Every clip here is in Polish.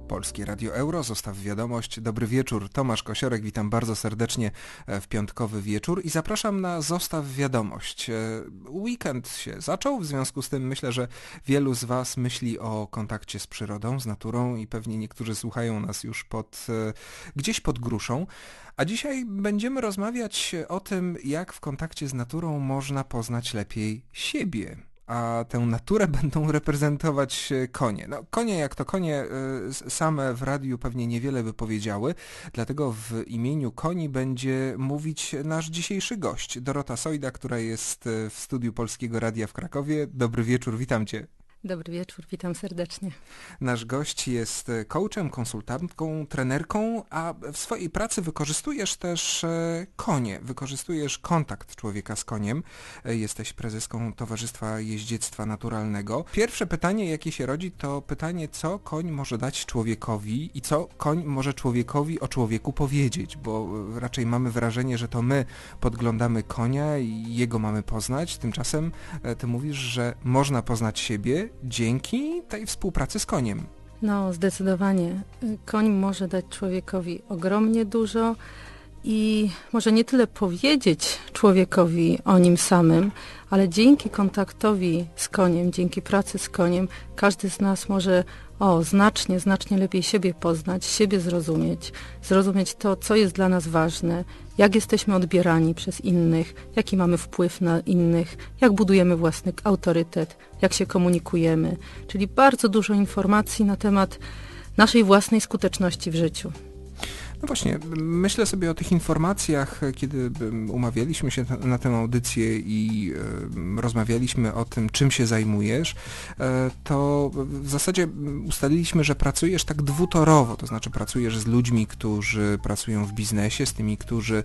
Polskie Radio Euro, zostaw wiadomość. Dobry wieczór, Tomasz Kosiorek, witam bardzo serdecznie w piątkowy wieczór i zapraszam na Zostaw wiadomość. Weekend się zaczął, w związku z tym myślę, że wielu z Was myśli o kontakcie z przyrodą, z naturą i pewnie niektórzy słuchają nas już gdzieś pod gruszą. A dzisiaj będziemy rozmawiać o tym, jak w kontakcie z naturą można poznać lepiej siebie. A tę naturę będą reprezentować konie. No, konie jak to konie same w radiu pewnie niewiele by powiedziały, dlatego w imieniu koni będzie mówić nasz dzisiejszy gość, Dorota Sojda, która jest w studiu Polskiego Radia w Krakowie. Dobry wieczór, witam Cię. Dobry wieczór, witam serdecznie. Nasz gość jest coachem, konsultantką, trenerką, a w swojej pracy wykorzystujesz też konie, wykorzystujesz kontakt człowieka z koniem. Jesteś prezeską Towarzystwa Jeździectwa Naturalnego. Pierwsze pytanie, jakie się rodzi, to pytanie, co koń może dać człowiekowi i co koń może człowiekowi o człowieku powiedzieć, bo raczej mamy wrażenie, że to my podglądamy konia i jego mamy poznać. Tymczasem ty mówisz, że można poznać siebie dzięki tej współpracy z koniem. No, zdecydowanie. Koń może dać człowiekowi ogromnie dużo i może nie tyle powiedzieć człowiekowi o nim samym, ale dzięki kontaktowi z koniem, dzięki pracy z koniem, każdy z nas może znacznie lepiej siebie poznać, siebie zrozumieć to, co jest dla nas ważne, jak jesteśmy odbierani przez innych, jaki mamy wpływ na innych, jak budujemy własny autorytet, jak się komunikujemy. Czyli bardzo dużo informacji na temat naszej własnej skuteczności w życiu. No właśnie, myślę sobie o tych informacjach, kiedy umawialiśmy się na tę audycję i rozmawialiśmy o tym, czym się zajmujesz, to w zasadzie ustaliliśmy, że pracujesz tak dwutorowo, to znaczy pracujesz z ludźmi, którzy pracują w biznesie, z tymi, którzy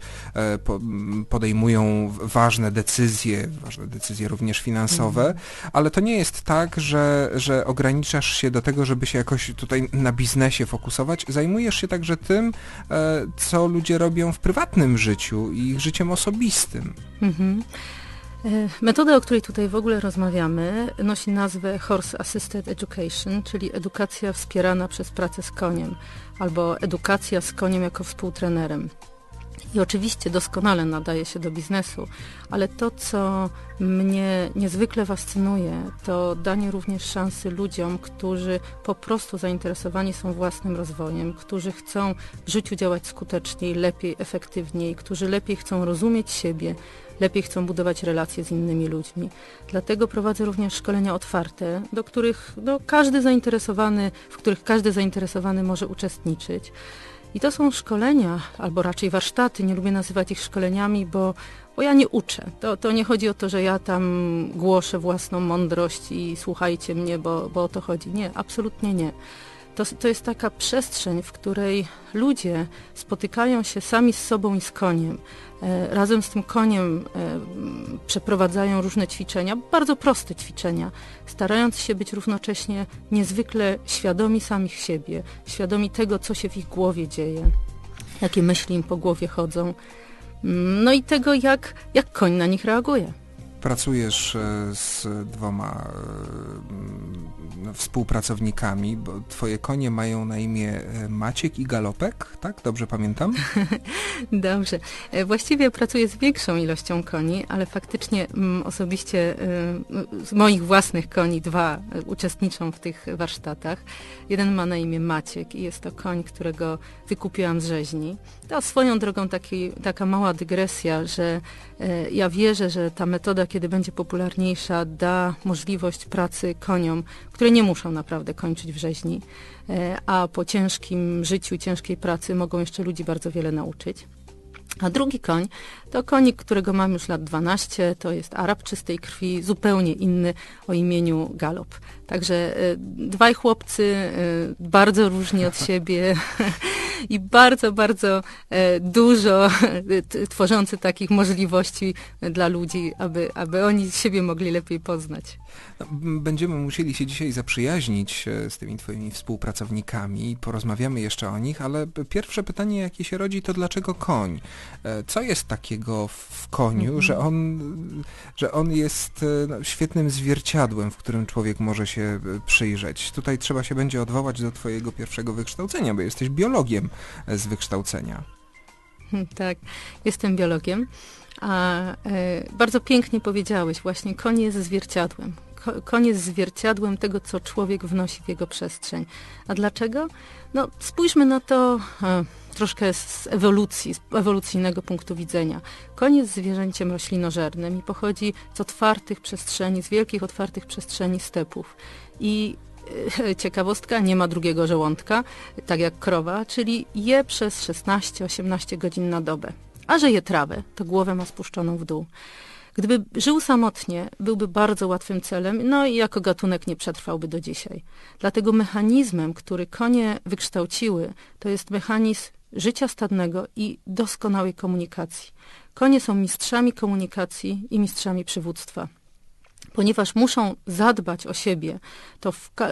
podejmują ważne decyzje również finansowe, ale to nie jest tak, że ograniczasz się do tego, żeby się jakoś tutaj na biznesie fokusować. Zajmujesz się także tym, co ludzie robią w prywatnym życiu i ich życiem osobistym. Metoda, o której tutaj w ogóle rozmawiamy, nosi nazwę Horse Assisted Education, czyli edukacja wspierana przez pracę z koniem, albo edukacja z koniem jako współtrenerem. I oczywiście doskonale nadaje się do biznesu, ale to, co mnie niezwykle fascynuje, to danie również szansy ludziom, którzy po prostu zainteresowani są własnym rozwojem, którzy chcą w życiu działać skuteczniej, lepiej, efektywniej, którzy lepiej chcą rozumieć siebie, lepiej chcą budować relacje z innymi ludźmi. Dlatego prowadzę również szkolenia otwarte, w których każdy zainteresowany może uczestniczyć. I to są szkolenia, albo raczej warsztaty, nie lubię nazywać ich szkoleniami, bo ja nie uczę. To nie chodzi o to, że ja tam głoszę własną mądrość i słuchajcie mnie, bo o to chodzi. Nie, absolutnie nie. To jest taka przestrzeń, w której ludzie spotykają się sami z sobą i z koniem. Razem z tym koniem przeprowadzają różne ćwiczenia, bardzo proste ćwiczenia, starając się być równocześnie niezwykle świadomi samych siebie, świadomi tego, co się w ich głowie dzieje, jakie myśli im po głowie chodzą, no i tego, jak koń na nich reaguje. Pracujesz z dwoma współpracownikami, bo twoje konie mają na imię Maciek i Galopek, tak? Dobrze pamiętam? Dobrze. Właściwie pracuję z większą ilością koni, ale faktycznie osobiście z moich własnych koni 2 uczestniczą w tych warsztatach. Jeden ma na imię Maciek i jest to koń, którego wykupiłam z rzeźni. To swoją drogą taka mała dygresja, że ja wierzę, że ta metoda, kiedy będzie popularniejsza, da możliwość pracy koniom, które nie muszą naprawdę kończyć w rzeźni, a po ciężkim życiu, ciężkiej pracy mogą jeszcze ludzi bardzo wiele nauczyć. A drugi koń to konik, którego mam już lat 12, to jest Arab czystej krwi, zupełnie inny, o imieniu Galop. Także 2 chłopcy, bardzo różni od siebie, i bardzo, bardzo dużo tworzący takich możliwości dla ludzi, aby oni siebie mogli lepiej poznać. No, będziemy musieli się dzisiaj zaprzyjaźnić z tymi twoimi współpracownikami, porozmawiamy jeszcze o nich, ale pierwsze pytanie, jakie się rodzi, to dlaczego koń? Co jest takiego w koniu, że on jest świetnym zwierciadłem, w którym człowiek może się przyjrzeć? Tutaj trzeba się będzie odwołać do twojego pierwszego wykształcenia, bo jesteś biologiem z wykształcenia. Tak, jestem biologiem. A bardzo pięknie powiedziałeś, właśnie koń jest zwierciadłem. Koń jest zwierciadłem tego, co człowiek wnosi w jego przestrzeń. A dlaczego? No, spójrzmy na to troszkę z ewolucyjnego punktu widzenia. Koń jest zwierzęciem roślinożernym i pochodzi z otwartych przestrzeni, z wielkich otwartych przestrzeni stepów. I ciekawostka, nie ma drugiego żołądka, tak jak krowa, czyli je przez 16-18 godzin na dobę. A że je trawę, to głowę ma spuszczoną w dół. Gdyby żył samotnie, byłby bardzo łatwym celem, no i jako gatunek nie przetrwałby do dzisiaj. Dlatego mechanizmem, który konie wykształciły, to jest mechanizm życia stadnego i doskonałej komunikacji. Konie są mistrzami komunikacji i mistrzami przywództwa. Ponieważ muszą zadbać o siebie, to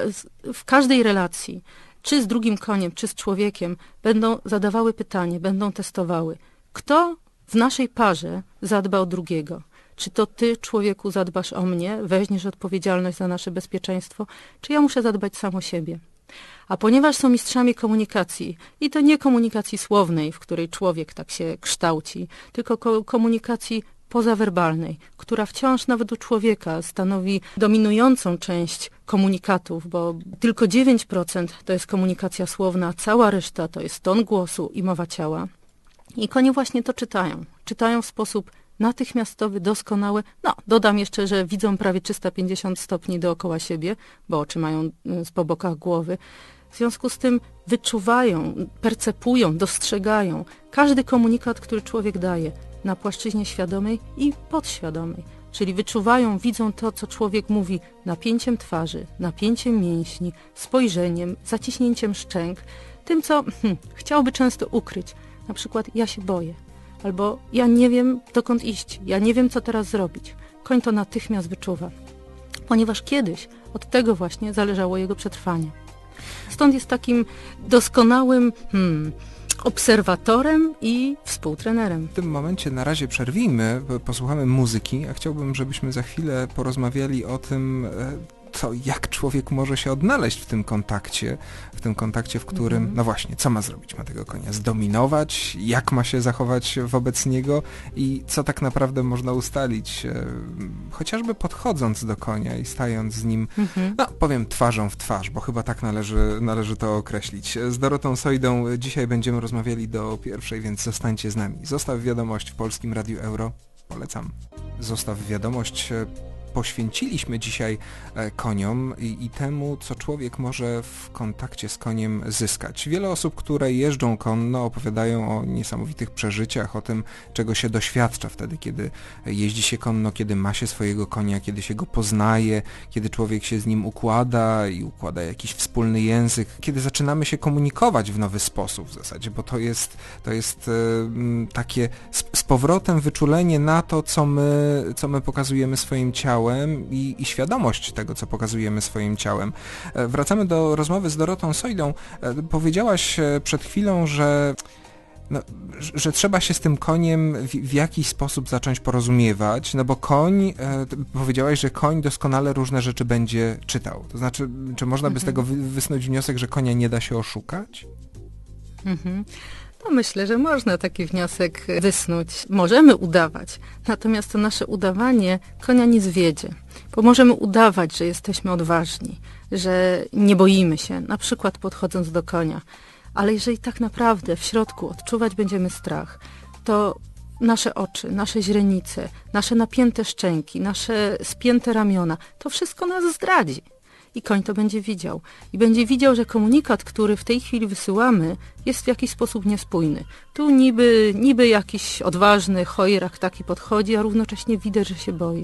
w każdej relacji, czy z drugim koniem, czy z człowiekiem, będą zadawały pytanie, będą testowały. Kto w naszej parze zadba o drugiego? Czy to ty, człowieku, zadbasz o mnie, weźmiesz odpowiedzialność za nasze bezpieczeństwo, czy ja muszę zadbać sam o siebie? A ponieważ są mistrzami komunikacji, i to nie komunikacji słownej, w której człowiek tak się kształci, tylko komunikacji pozawerbalnej, która wciąż nawet u człowieka stanowi dominującą część komunikatów, bo tylko 9% to jest komunikacja słowna, a cała reszta to jest ton głosu i mowa ciała. I konie właśnie to czytają. Czytają w sposób natychmiastowy, doskonały. No, dodam jeszcze, że widzą prawie 350 stopni dookoła siebie, bo oczy mają po bokach głowy. W związku z tym wyczuwają, percepują, dostrzegają każdy komunikat, który człowiek daje na płaszczyźnie świadomej i podświadomej. Czyli wyczuwają, widzą to, co człowiek mówi napięciem twarzy, napięciem mięśni, spojrzeniem, zaciśnięciem szczęk, tym, co chciałby często ukryć. Na przykład ja się boję, albo ja nie wiem, dokąd iść, ja nie wiem, co teraz zrobić. Koń to natychmiast wyczuwa, ponieważ kiedyś od tego właśnie zależało jego przetrwanie. Stąd jest takim doskonałym obserwatorem i współtrenerem. W tym momencie na razie przerwijmy, posłuchamy muzyki, a chciałbym, żebyśmy za chwilę porozmawiali o tym, jak człowiek może się odnaleźć w tym kontakcie, w którym, no właśnie, co ma zrobić, ma tego konia zdominować, jak ma się zachować wobec niego i co tak naprawdę można ustalić, chociażby podchodząc do konia i stając z nim, no powiem twarzą w twarz, bo chyba tak należy to określić. Z Dorotą Sojdą dzisiaj będziemy rozmawiali do pierwszej, więc zostańcie z nami. Zostaw wiadomość w Polskim Radiu Euro, polecam. Zostaw wiadomość. Poświęciliśmy dzisiaj koniom i temu, co człowiek może w kontakcie z koniem zyskać. Wiele osób, które jeżdżą konno, opowiadają o niesamowitych przeżyciach, o tym, czego się doświadcza wtedy, kiedy jeździ się konno, kiedy ma się swojego konia, kiedy się go poznaje, kiedy człowiek się z nim układa i układa jakiś wspólny język, kiedy zaczynamy się komunikować w nowy sposób w zasadzie, bo to jest takie z powrotem wyczulenie na to, co my pokazujemy swoim ciałem i świadomość tego, co pokazujemy swoim ciałem. Wracamy do rozmowy z Dorotą Sojdą. Powiedziałaś przed chwilą, że trzeba się z tym koniem w jakiś sposób zacząć porozumiewać, no bo powiedziałaś, że koń doskonale różne rzeczy będzie czytał. To znaczy, czy można by z tego wysnuć wniosek, że konia nie da się oszukać? No myślę, że można taki wniosek wysnuć. Możemy udawać, natomiast to nasze udawanie konia nie zwiedzie, bo możemy udawać, że jesteśmy odważni, że nie boimy się, na przykład podchodząc do konia. Ale jeżeli tak naprawdę w środku odczuwać będziemy strach, to nasze oczy, nasze źrenice, nasze napięte szczęki, nasze spięte ramiona, to wszystko nas zdradzi. I koń to będzie widział. I będzie widział, że komunikat, który w tej chwili wysyłamy, jest w jakiś sposób niespójny. Tu niby jakiś odważny chojrak taki podchodzi, a równocześnie widać, że się boi.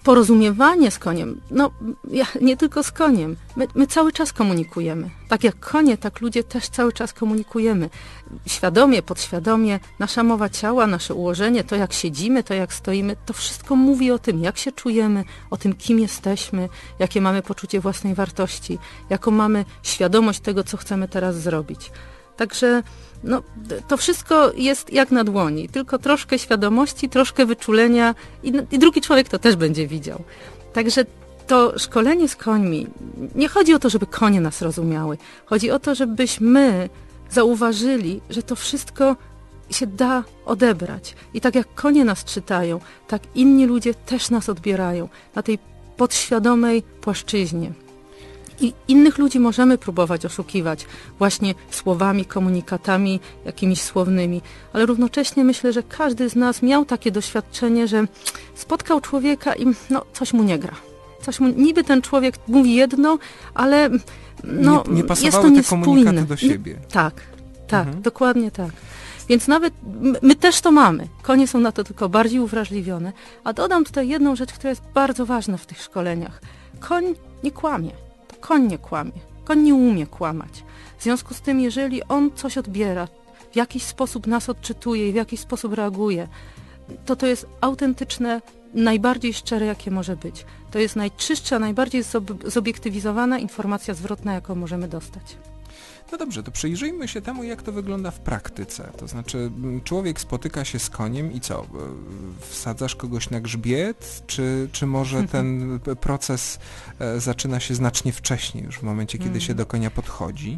porozumiewanie z koniem, nie tylko z koniem, my cały czas komunikujemy. Tak jak konie, tak ludzie też cały czas komunikujemy. Świadomie, podświadomie, nasza mowa ciała, nasze ułożenie, to jak siedzimy, to jak stoimy, to wszystko mówi o tym, jak się czujemy, o tym, kim jesteśmy, jakie mamy poczucie własnej wartości, jaką mamy świadomość tego, co chcemy teraz zrobić. Także to wszystko jest jak na dłoni, tylko troszkę świadomości, troszkę wyczulenia i drugi człowiek to też będzie widział. Także to szkolenie z końmi, nie chodzi o to, żeby konie nas rozumiały. Chodzi o to, żebyśmy zauważyli, że to wszystko się da odebrać. I tak jak konie nas czytają, tak inni ludzie też nas odbierają na tej podświadomej płaszczyźnie. I innych ludzi możemy próbować oszukiwać właśnie słowami, komunikatami jakimiś słownymi, ale równocześnie myślę, że każdy z nas miał takie doświadczenie, że spotkał człowieka i coś mu nie gra. Niby ten człowiek mówi jedno, ale nie pasowały jest to te niespójne. komunikaty do siebie. Tak, dokładnie tak. Więc nawet my też to mamy. Konie są na to tylko bardziej uwrażliwione. A dodam tutaj jedną rzecz, która jest bardzo ważna w tych szkoleniach. Koń nie kłamie. Koń nie kłamie. Koń nie umie kłamać. W związku z tym, jeżeli on coś odbiera, w jakiś sposób nas odczytuje i w jakiś sposób reaguje, to jest autentyczne, najbardziej szczere, jakie może być. To jest najczystsza, najbardziej zobiektywizowana informacja zwrotna, jaką możemy dostać. No dobrze, to przyjrzyjmy się temu, jak to wygląda w praktyce. To znaczy, człowiek spotyka się z koniem i co? Wsadzasz kogoś na grzbiet? Czy może ten proces zaczyna się znacznie wcześniej, już w momencie, kiedy się do konia podchodzi?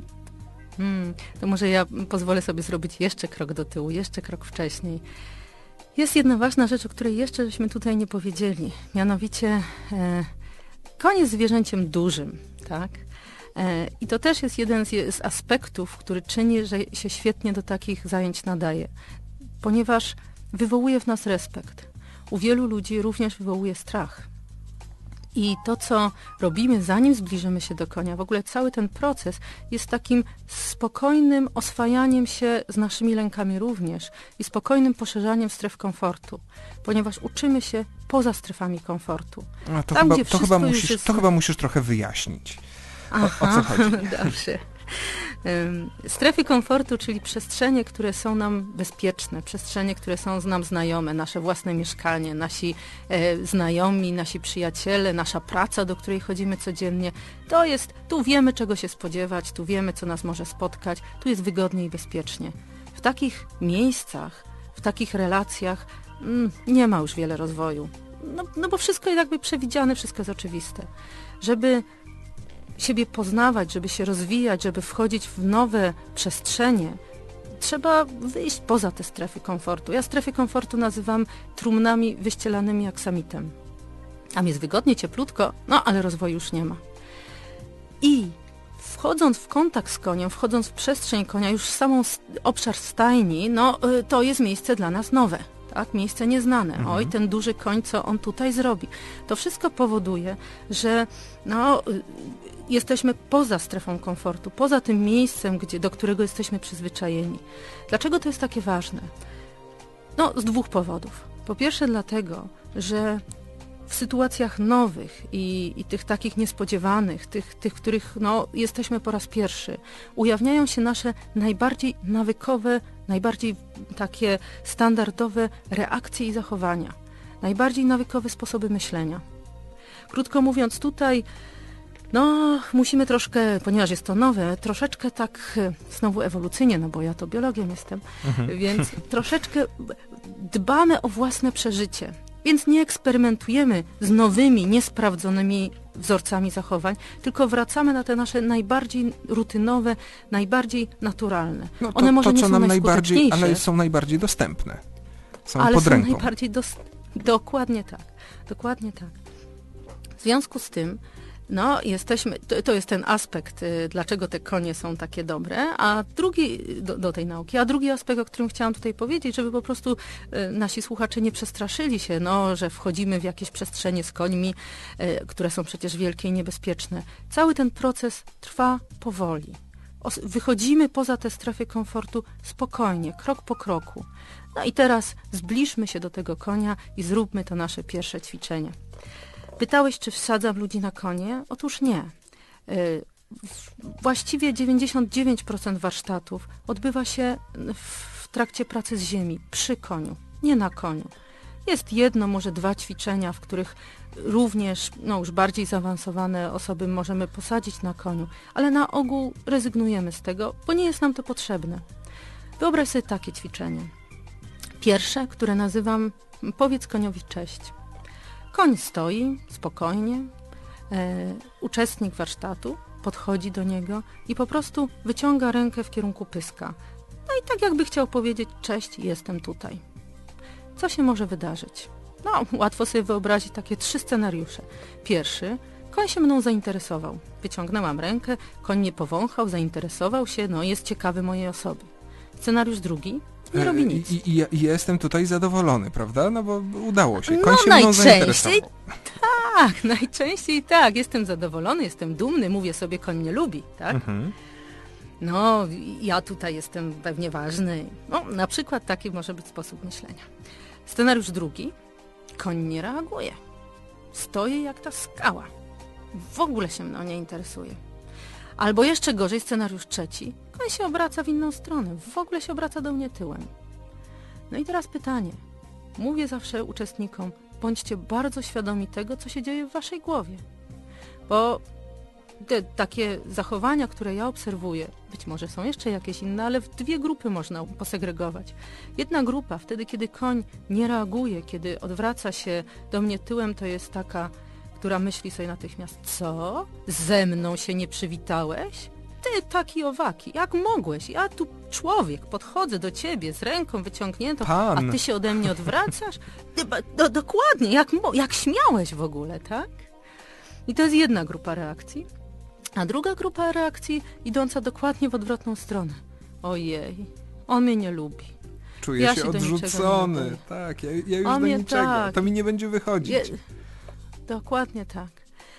To może ja pozwolę sobie zrobić jeszcze krok do tyłu, jeszcze krok wcześniej. Jest jedna ważna rzecz, o której jeszcze żeśmy tutaj nie powiedzieli. Mianowicie koń jest zwierzęciem dużym, tak? I to też jest jeden z aspektów, który czyni, że się świetnie do takich zajęć nadaje, ponieważ wywołuje w nas respekt. U wielu ludzi również wywołuje strach. I to, co robimy, zanim zbliżymy się do konia, w ogóle cały ten proces jest takim spokojnym oswajaniem się z naszymi lękami również i spokojnym poszerzaniem stref komfortu, ponieważ uczymy się poza strefami komfortu. To chyba musisz trochę wyjaśnić. O co chodzi? Dobrze. Strefy komfortu, czyli przestrzenie, które są nam bezpieczne, przestrzenie, które są nam znajome, nasze własne mieszkanie, nasi znajomi, nasi przyjaciele, nasza praca, do której chodzimy codziennie. Tu wiemy, czego się spodziewać, tu wiemy, co nas może spotkać, tu jest wygodnie i bezpiecznie. W takich miejscach, w takich relacjach nie ma już wiele rozwoju. Bo wszystko jest jakby przewidziane, wszystko jest oczywiste. Żeby siebie poznawać, żeby się rozwijać, żeby wchodzić w nowe przestrzenie, trzeba wyjść poza te strefy komfortu. Ja strefy komfortu nazywam trumnami wyścielanymi aksamitem. Tam jest wygodnie, cieplutko, ale rozwoju już nie ma. I wchodząc w kontakt z koniem, wchodząc w przestrzeń konia, już samą obszar stajni, to jest miejsce dla nas nowe. Tak, miejsce nieznane. Oj, ten duży koń, co on tutaj zrobi? To wszystko powoduje, że jesteśmy poza strefą komfortu, poza tym miejscem, do którego jesteśmy przyzwyczajeni. Dlaczego to jest takie ważne? Z dwóch powodów. Po pierwsze dlatego, że w sytuacjach nowych i tych takich niespodziewanych, tych, w których jesteśmy po raz pierwszy, ujawniają się nasze najbardziej nawykowe, najbardziej takie standardowe reakcje i zachowania, najbardziej nawykowe sposoby myślenia. Krótko mówiąc, tutaj musimy troszkę, ponieważ jest to nowe, troszeczkę tak znowu ewolucyjnie, bo ja to biologiem jestem, więc troszeczkę dbamy o własne przeżycie. Więc nie eksperymentujemy z nowymi, niesprawdzonymi wzorcami zachowań, tylko wracamy na te nasze najbardziej rutynowe, najbardziej naturalne. One może nie są najskuteczniejsze, ale są najbardziej dostępne. Są pod ręką. Najbardziej Dokładnie tak. Dokładnie tak. W związku z tym to jest ten aspekt, dlaczego te konie są takie dobre, a drugi do tej nauki, a drugi aspekt, o którym chciałam tutaj powiedzieć, żeby po prostu nasi słuchacze nie przestraszyli się, że wchodzimy w jakieś przestrzenie z końmi, które są przecież wielkie i niebezpieczne. Cały ten proces trwa powoli. Wychodzimy poza tę strefę komfortu spokojnie, krok po kroku. I teraz zbliżmy się do tego konia i zróbmy to nasze pierwsze ćwiczenie. Pytałeś, czy wsadzam ludzi na konie? Otóż nie. Właściwie 99% warsztatów odbywa się w trakcie pracy z ziemi, przy koniu, nie na koniu. Jest jedno, może 2 ćwiczenia, w których również już bardziej zaawansowane osoby możemy posadzić na koniu, ale na ogół rezygnujemy z tego, bo nie jest nam to potrzebne. Wyobraź sobie takie ćwiczenie. Pierwsze, które nazywam powiedz koniowi cześć. Koń stoi spokojnie, uczestnik warsztatu podchodzi do niego i po prostu wyciąga rękę w kierunku pyska. No i tak jakby chciał powiedzieć cześć, jestem tutaj. Co się może wydarzyć? Łatwo sobie wyobrazić takie 3 scenariusze. Pierwszy, koń się mną zainteresował. Wyciągnęłam rękę, koń mnie powąchał, zainteresował się, jest ciekawy mojej osoby. Scenariusz drugi, nie robi nic. I jestem tutaj zadowolony, prawda? No bo udało się. Koń się mną zainteresował. Tak, najczęściej tak. Jestem zadowolony, jestem dumny, mówię sobie, koń mnie lubi, tak? Mhm. Ja tutaj jestem pewnie ważny. Na przykład taki może być sposób myślenia. Scenariusz drugi, koń nie reaguje. Stoję jak ta skała. W ogóle się mną nie interesuje. Albo jeszcze gorzej, scenariusz trzeci, koń się obraca w inną stronę. W ogóle się obraca do mnie tyłem. No i teraz pytanie. Mówię zawsze uczestnikom, bądźcie bardzo świadomi tego, co się dzieje w waszej głowie. Bo te takie zachowania, które ja obserwuję, być może są jeszcze jakieś inne, ale w 2 grupy można posegregować. Jedna grupa, wtedy kiedy koń nie reaguje, kiedy odwraca się do mnie tyłem, to jest taka, która myśli sobie natychmiast, co? Ze mną się nie przywitałeś? Ty taki owaki, jak mogłeś? Ja tu człowiek, podchodzę do ciebie z ręką wyciągniętą, Pan. A ty się ode mnie odwracasz? Dokładnie, jak śmiałeś w ogóle, tak? I to jest jedna grupa reakcji. A druga grupa reakcji idąca dokładnie w odwrotną stronę. Ojej, on mnie nie lubi. Czuję się odrzucony. Tak, ja już do niczego. Tak. To mi nie będzie wychodzić. Dokładnie tak.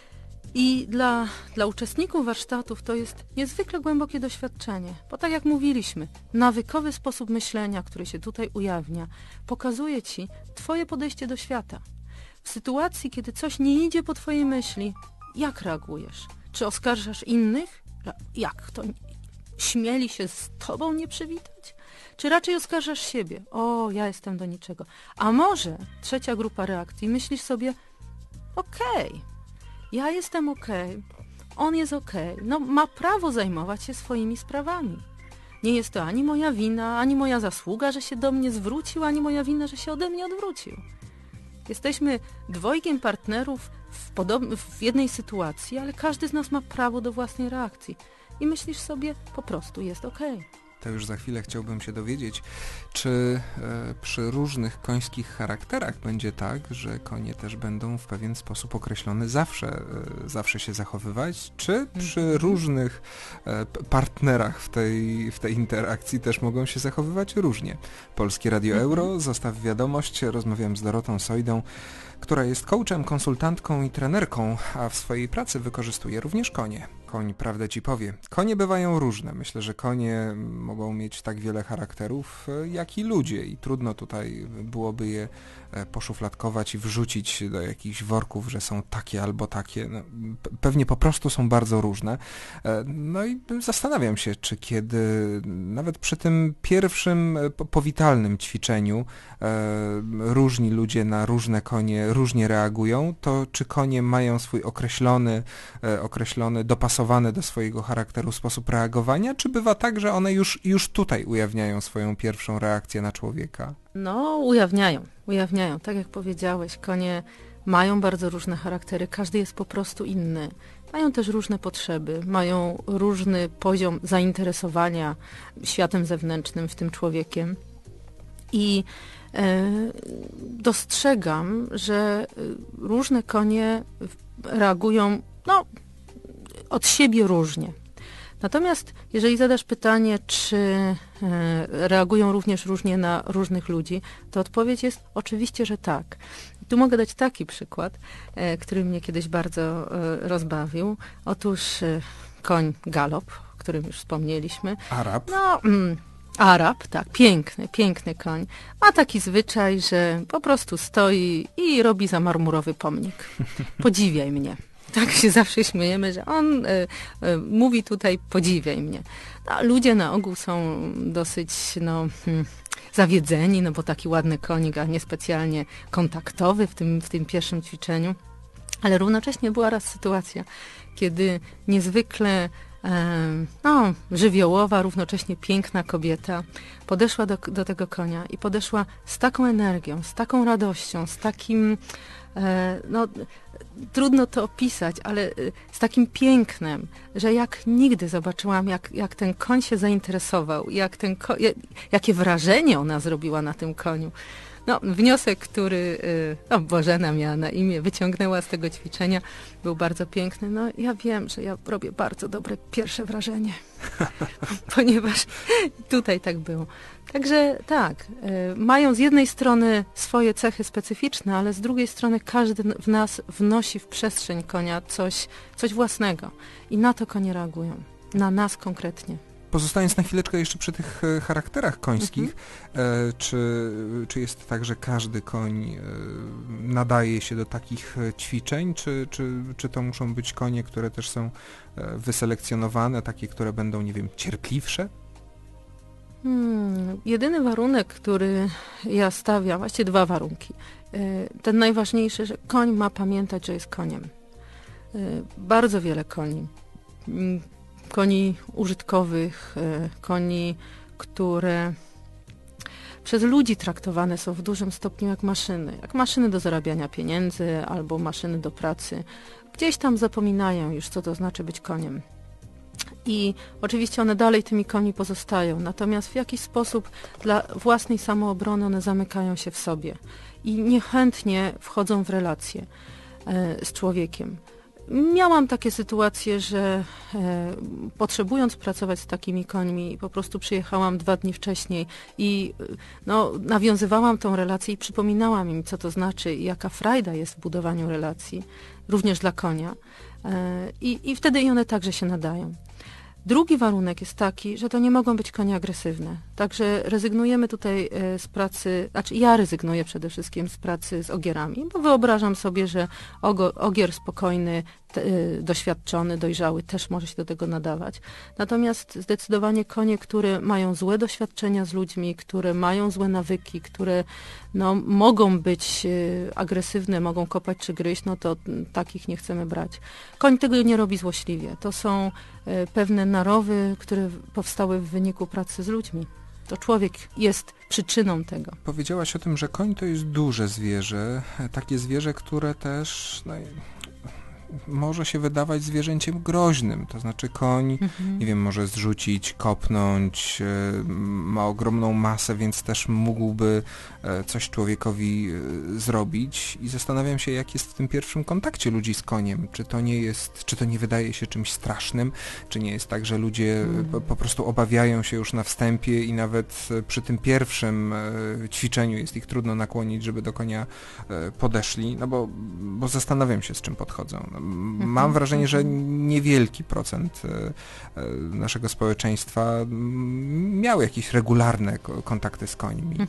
I dla uczestników warsztatów to jest niezwykle głębokie doświadczenie, bo tak jak mówiliśmy, nawykowy sposób myślenia, który się tutaj ujawnia, pokazuje ci twoje podejście do świata. W sytuacji, kiedy coś nie idzie po twojej myśli, jak reagujesz? Czy oskarżasz innych? Jak to? Śmieli się z tobą nie przywitać? Czy raczej oskarżasz siebie? Ja jestem do niczego. A może trzecia grupa reakcji, myślisz sobie, okej, ja jestem okej, on jest okej, ma prawo zajmować się swoimi sprawami. Nie jest to ani moja wina, ani moja zasługa, że się do mnie zwrócił, ani moja wina, że się ode mnie odwrócił. Jesteśmy 2 partnerów w jednej sytuacji, ale każdy z nas ma prawo do własnej reakcji. I myślisz sobie, po prostu jest okej. To już za chwilę chciałbym się dowiedzieć, czy przy różnych końskich charakterach będzie tak, że konie też będą w pewien sposób określony zawsze się zachowywać, czy przy różnych partnerach w tej interakcji też mogą się zachowywać różnie. Polskie Radio Euro, zostaw wiadomość, rozmawiam z Dorotą Sojdą, która jest coachem, konsultantką i trenerką, a w swojej pracy wykorzystuje również konie. Koń prawdę ci powie. Konie bywają różne. Myślę, że konie mogą mieć tak wiele charakterów, jak i ludzie i trudno tutaj byłoby je poszufladkować i wrzucić do jakichś worków, że są takie albo takie. Pewnie po prostu są bardzo różne. No i zastanawiam się, czy kiedy nawet przy tym pierwszym powitalnym ćwiczeniu różni ludzie na różne konie różnie reagują, to czy konie mają swój określony, dopasowany do swojego charakteru sposób reagowania, czy bywa tak, że one już tutaj ujawniają swoją pierwszą reakcję na człowieka? Ujawniają. Tak jak powiedziałeś, konie mają bardzo różne charaktery, każdy jest po prostu inny. Mają też różne potrzeby, mają różny poziom zainteresowania światem zewnętrznym, w tym człowiekiem. I dostrzegam, że różne konie reagują od siebie różnie. Natomiast jeżeli zadasz pytanie, czy reagują również różnie na różnych ludzi, to odpowiedź jest oczywiście, że tak. I tu mogę dać taki przykład, który mnie kiedyś bardzo rozbawił. Otóż koń galop, o którym już wspomnieliśmy. Arab. Arab, tak, piękny koń. Ma taki zwyczaj, że po prostu stoi i robi za marmurowy pomnik. Podziwiaj mnie. Tak się zawsze śmiejemy, że on mówi tutaj podziwiaj mnie. No, ludzie na ogół są dosyć zawiedzeni, no bo taki ładny konik, a niespecjalnie kontaktowy w tym pierwszym ćwiczeniu. Ale równocześnie była raz sytuacja, kiedy niezwykle żywiołowa, równocześnie piękna kobieta podeszła do tego konia i podeszła z taką energią, z taką radością, z takim, trudno to opisać, ale z takim pięknem, że jak nigdy zobaczyłam, jak ten koń się zainteresował, jakie wrażenie ona zrobiła na tym koniu. No, wniosek, który Bożena miała na imię, wyciągnęła z tego ćwiczenia, był bardzo piękny. No, ja wiem, że ja robię bardzo dobre pierwsze wrażenie, ponieważ tutaj tak było. Także tak, mają z jednej strony swoje cechy specyficzne, ale z drugiej strony każdy w nas wnosi w przestrzeń konia coś własnego. I na to konie reagują, na nas konkretnie. Pozostając na chwileczkę jeszcze przy tych charakterach końskich, czy jest tak, że każdy koń nadaje się do takich ćwiczeń, czy to muszą być konie, które też są wyselekcjonowane, takie, które będą, nie wiem, cierpliwsze? Jedyny warunek, który ja stawiam, właściwie dwa warunki. Ten najważniejszy, że koń ma pamiętać, że jest koniem. Bardzo wiele koni użytkowych, koni, które przez ludzi traktowane są w dużym stopniu jak maszyny do zarabiania pieniędzy albo maszyny do pracy. Gdzieś tam zapominają już, co to znaczy być koniem. I oczywiście one dalej tymi koni pozostają, natomiast w jakiś sposób dla własnej samoobrony one zamykają się w sobie i niechętnie wchodzą w relacje z człowiekiem. Miałam takie sytuacje, że potrzebując pracować z takimi końmi, po prostu przyjechałam 2 dni wcześniej i nawiązywałam tą relację i przypominałam im, co to znaczy i jaka frajda jest w budowaniu relacji, również dla konia. I wtedy i one także się nadają. Drugi warunek jest taki, że to nie mogą być konie agresywne. Także rezygnujemy tutaj z pracy, ja rezygnuję przede wszystkim z pracy z ogierami, bo wyobrażam sobie, że ogier spokojny, doświadczony, dojrzały też może się do tego nadawać. Natomiast zdecydowanie konie, które mają złe doświadczenia z ludźmi, które mają złe nawyki, które mogą być agresywne, mogą kopać czy gryźć, to takich nie chcemy brać. Koń tego nie robi złośliwie. To są pewne narowy, które powstały w wyniku pracy z ludźmi. To człowiek jest przyczyną tego. Powiedziałaś o tym, że koń to jest duże zwierzę, takie zwierzę, które też może się wydawać zwierzęciem groźnym, to znaczy koń, nie wiem, może zrzucić, kopnąć, ma ogromną masę, więc też mógłby coś człowiekowi zrobić i zastanawiam się, jak jest w tym pierwszym kontakcie ludzi z koniem, czy to nie wydaje się czymś strasznym, czy nie jest tak, że ludzie po prostu obawiają się już na wstępie i nawet przy tym pierwszym ćwiczeniu jest ich trudno nakłonić, żeby do konia podeszli, bo zastanawiam się, z czym podchodzą. Mam wrażenie, że niewielki procent naszego społeczeństwa miał jakieś regularne kontakty z końmi.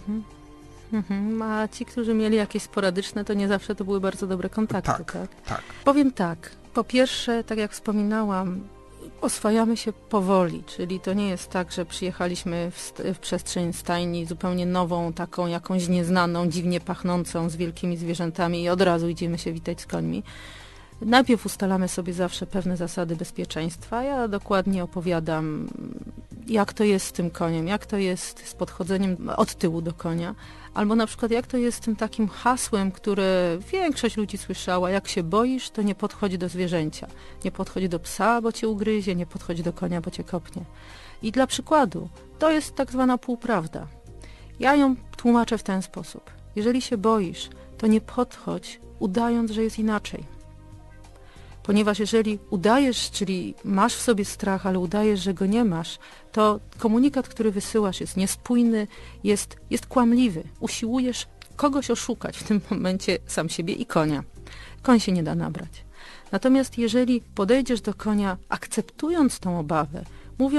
A ci, którzy mieli jakieś sporadyczne, to nie zawsze to były bardzo dobre kontakty, tak? Powiem tak, po pierwsze, tak jak wspominałam, oswajamy się powoli, czyli to nie jest tak, że przyjechaliśmy w przestrzeń stajni zupełnie nową, taką jakąś nieznaną, dziwnie pachnącą, z wielkimi zwierzętami i od razu idziemy się witać z końmi. Najpierw ustalamy sobie zawsze pewne zasady bezpieczeństwa. Ja dokładnie opowiadam, jak to jest z tym koniem, jak to jest z podchodzeniem od tyłu do konia, albo na przykład jak to jest z tym takim hasłem, które większość ludzi słyszała, jak się boisz, to nie podchodź do zwierzęcia, nie podchodź do psa, bo cię ugryzie, nie podchodź do konia, bo cię kopnie. I dla przykładu, to jest tak zwana półprawda. Ja ją tłumaczę w ten sposób. Jeżeli się boisz, to nie podchodź, udając, że jest inaczej. Ponieważ jeżeli udajesz, czyli masz w sobie strach, ale udajesz, że go nie masz, to komunikat, który wysyłasz, jest niespójny, jest kłamliwy. Usiłujesz kogoś oszukać, w tym momencie sam siebie i konia. Koń się nie da nabrać. Natomiast jeżeli podejdziesz do konia, akceptując tą obawę, mówiąc,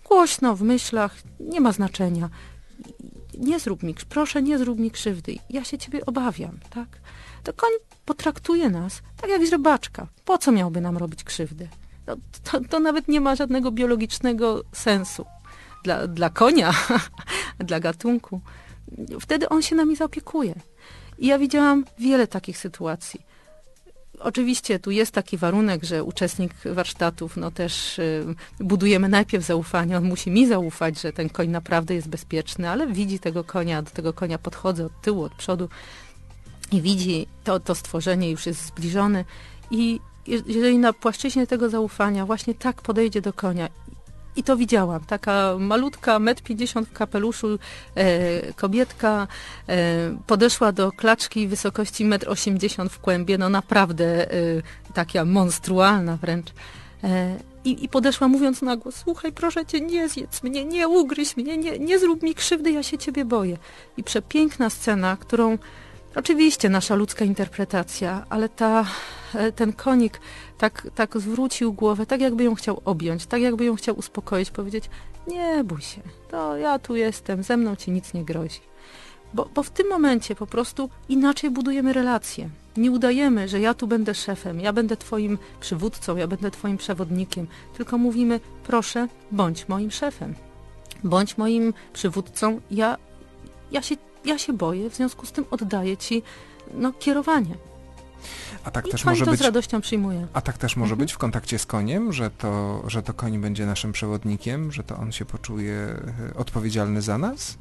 głośno, w myślach, nie ma znaczenia. Proszę nie zrób mi krzywdy, ja się ciebie obawiam, tak? To koń potraktuje nas tak jak źrebaczka. Po co miałby nam robić krzywdę? To nawet nie ma żadnego biologicznego sensu. Dla konia, dla gatunku. Wtedy on się nami zaopiekuje. I ja widziałam wiele takich sytuacji. Oczywiście tu jest taki warunek, że uczestnik warsztatów, też budujemy najpierw zaufanie, on musi mi zaufać, że ten koń naprawdę jest bezpieczny, ale widzi tego konia, do tego konia podchodzę od tyłu, od przodu i widzi to stworzenie, już jest zbliżone i jeżeli na płaszczyźnie tego zaufania właśnie tak podejdzie do konia, i to widziałam, taka malutka, 1,50 m w kapeluszu kobietka podeszła do klaczki wysokości 1,80 m w kłębie, naprawdę taka monstrualna wręcz. I podeszła mówiąc na głos, słuchaj, proszę cię, nie zjedz mnie, nie ugryź mnie, nie zrób mi krzywdy, ja się ciebie boję. I przepiękna scena, którą oczywiście nasza ludzka interpretacja, ale ten konik tak zwrócił głowę, tak jakby ją chciał objąć, tak jakby ją chciał uspokoić, powiedzieć, nie bój się, to ja tu jestem, ze mną ci nic nie grozi. Bo w tym momencie po prostu inaczej budujemy relacje. Nie udajemy, że ja tu będę szefem, ja będę twoim przywódcą, ja będę twoim przewodnikiem, tylko mówimy, proszę, bądź moim szefem, bądź moim przywódcą, ja się boję, w związku z tym oddaję ci kierowanie. A tak I też koń może to być, z radością przyjmuje. A tak też może być w kontakcie z koniem, że to koń będzie naszym przewodnikiem, że to on się poczuje odpowiedzialny za nas?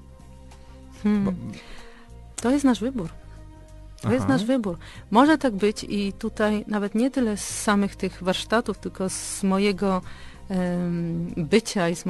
To jest nasz wybór. To jest nasz wybór. Może tak być i tutaj nawet nie tyle z samych tych warsztatów, tylko z mojego bycia i z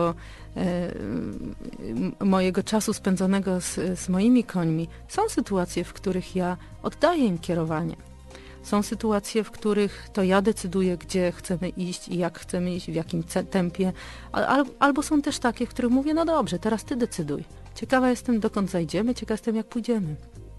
mojego czasu spędzonego z moimi końmi. Są sytuacje, w których ja oddaję im kierowanie. Są sytuacje, w których to ja decyduję, gdzie chcemy iść i jak chcemy iść, w jakim tempie. Albo są też takie, w których mówię, no dobrze, teraz ty decyduj. Ciekawa jestem, dokąd zajdziemy, ciekawa jestem, jak pójdziemy.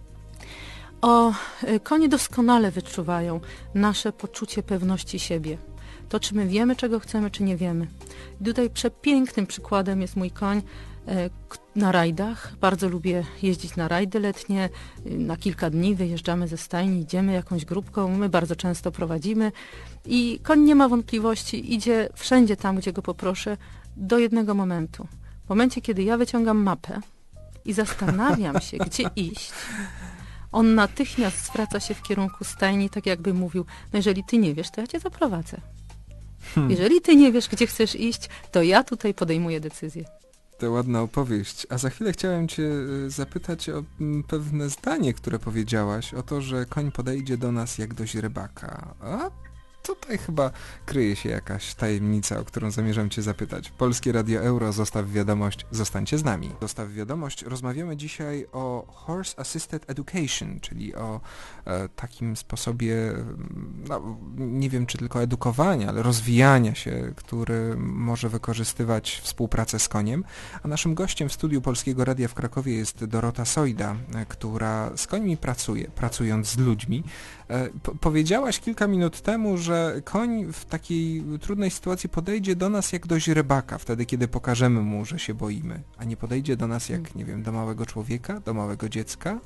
Konie doskonale wyczuwają nasze poczucie pewności siebie. To, czy my wiemy, czego chcemy, czy nie wiemy. I tutaj przepięknym przykładem jest mój koń na rajdach. Bardzo lubię jeździć na rajdy letnie. Na kilka dni wyjeżdżamy ze stajni, idziemy jakąś grupką. My bardzo często prowadzimy. I koń nie ma wątpliwości, idzie wszędzie tam, gdzie go poproszę, do jednego momentu. W momencie, kiedy ja wyciągam mapę i zastanawiam się, gdzie iść, on natychmiast zwraca się w kierunku stajni, tak jakby mówił, no jeżeli ty nie wiesz, to ja cię zaprowadzę. Jeżeli ty nie wiesz, gdzie chcesz iść, to ja tutaj podejmuję decyzję. To ładna opowieść. A za chwilę chciałem cię zapytać o pewne zdanie, które powiedziałaś, o to, że koń podejdzie do nas jak do źrebaka. A tutaj chyba kryje się jakaś tajemnica, o którą zamierzam cię zapytać. Polskie Radio Euro, zostaw wiadomość, zostańcie z nami. Zostaw wiadomość, rozmawiamy dzisiaj o Horse Assisted Education, czyli o takim sposobie, nie wiem czy tylko edukowania, ale rozwijania się, który może wykorzystywać współpracę z koniem. A naszym gościem w studiu Polskiego Radia w Krakowie jest Dorota Sojda, która z końmi pracuje, pracując z ludźmi. Powiedziałaś kilka minut temu, że koń w takiej trudnej sytuacji podejdzie do nas jak do źrebaka, wtedy kiedy pokażemy mu, że się boimy, a nie podejdzie do nas jak, nie wiem, do małego człowieka, do małego dziecka?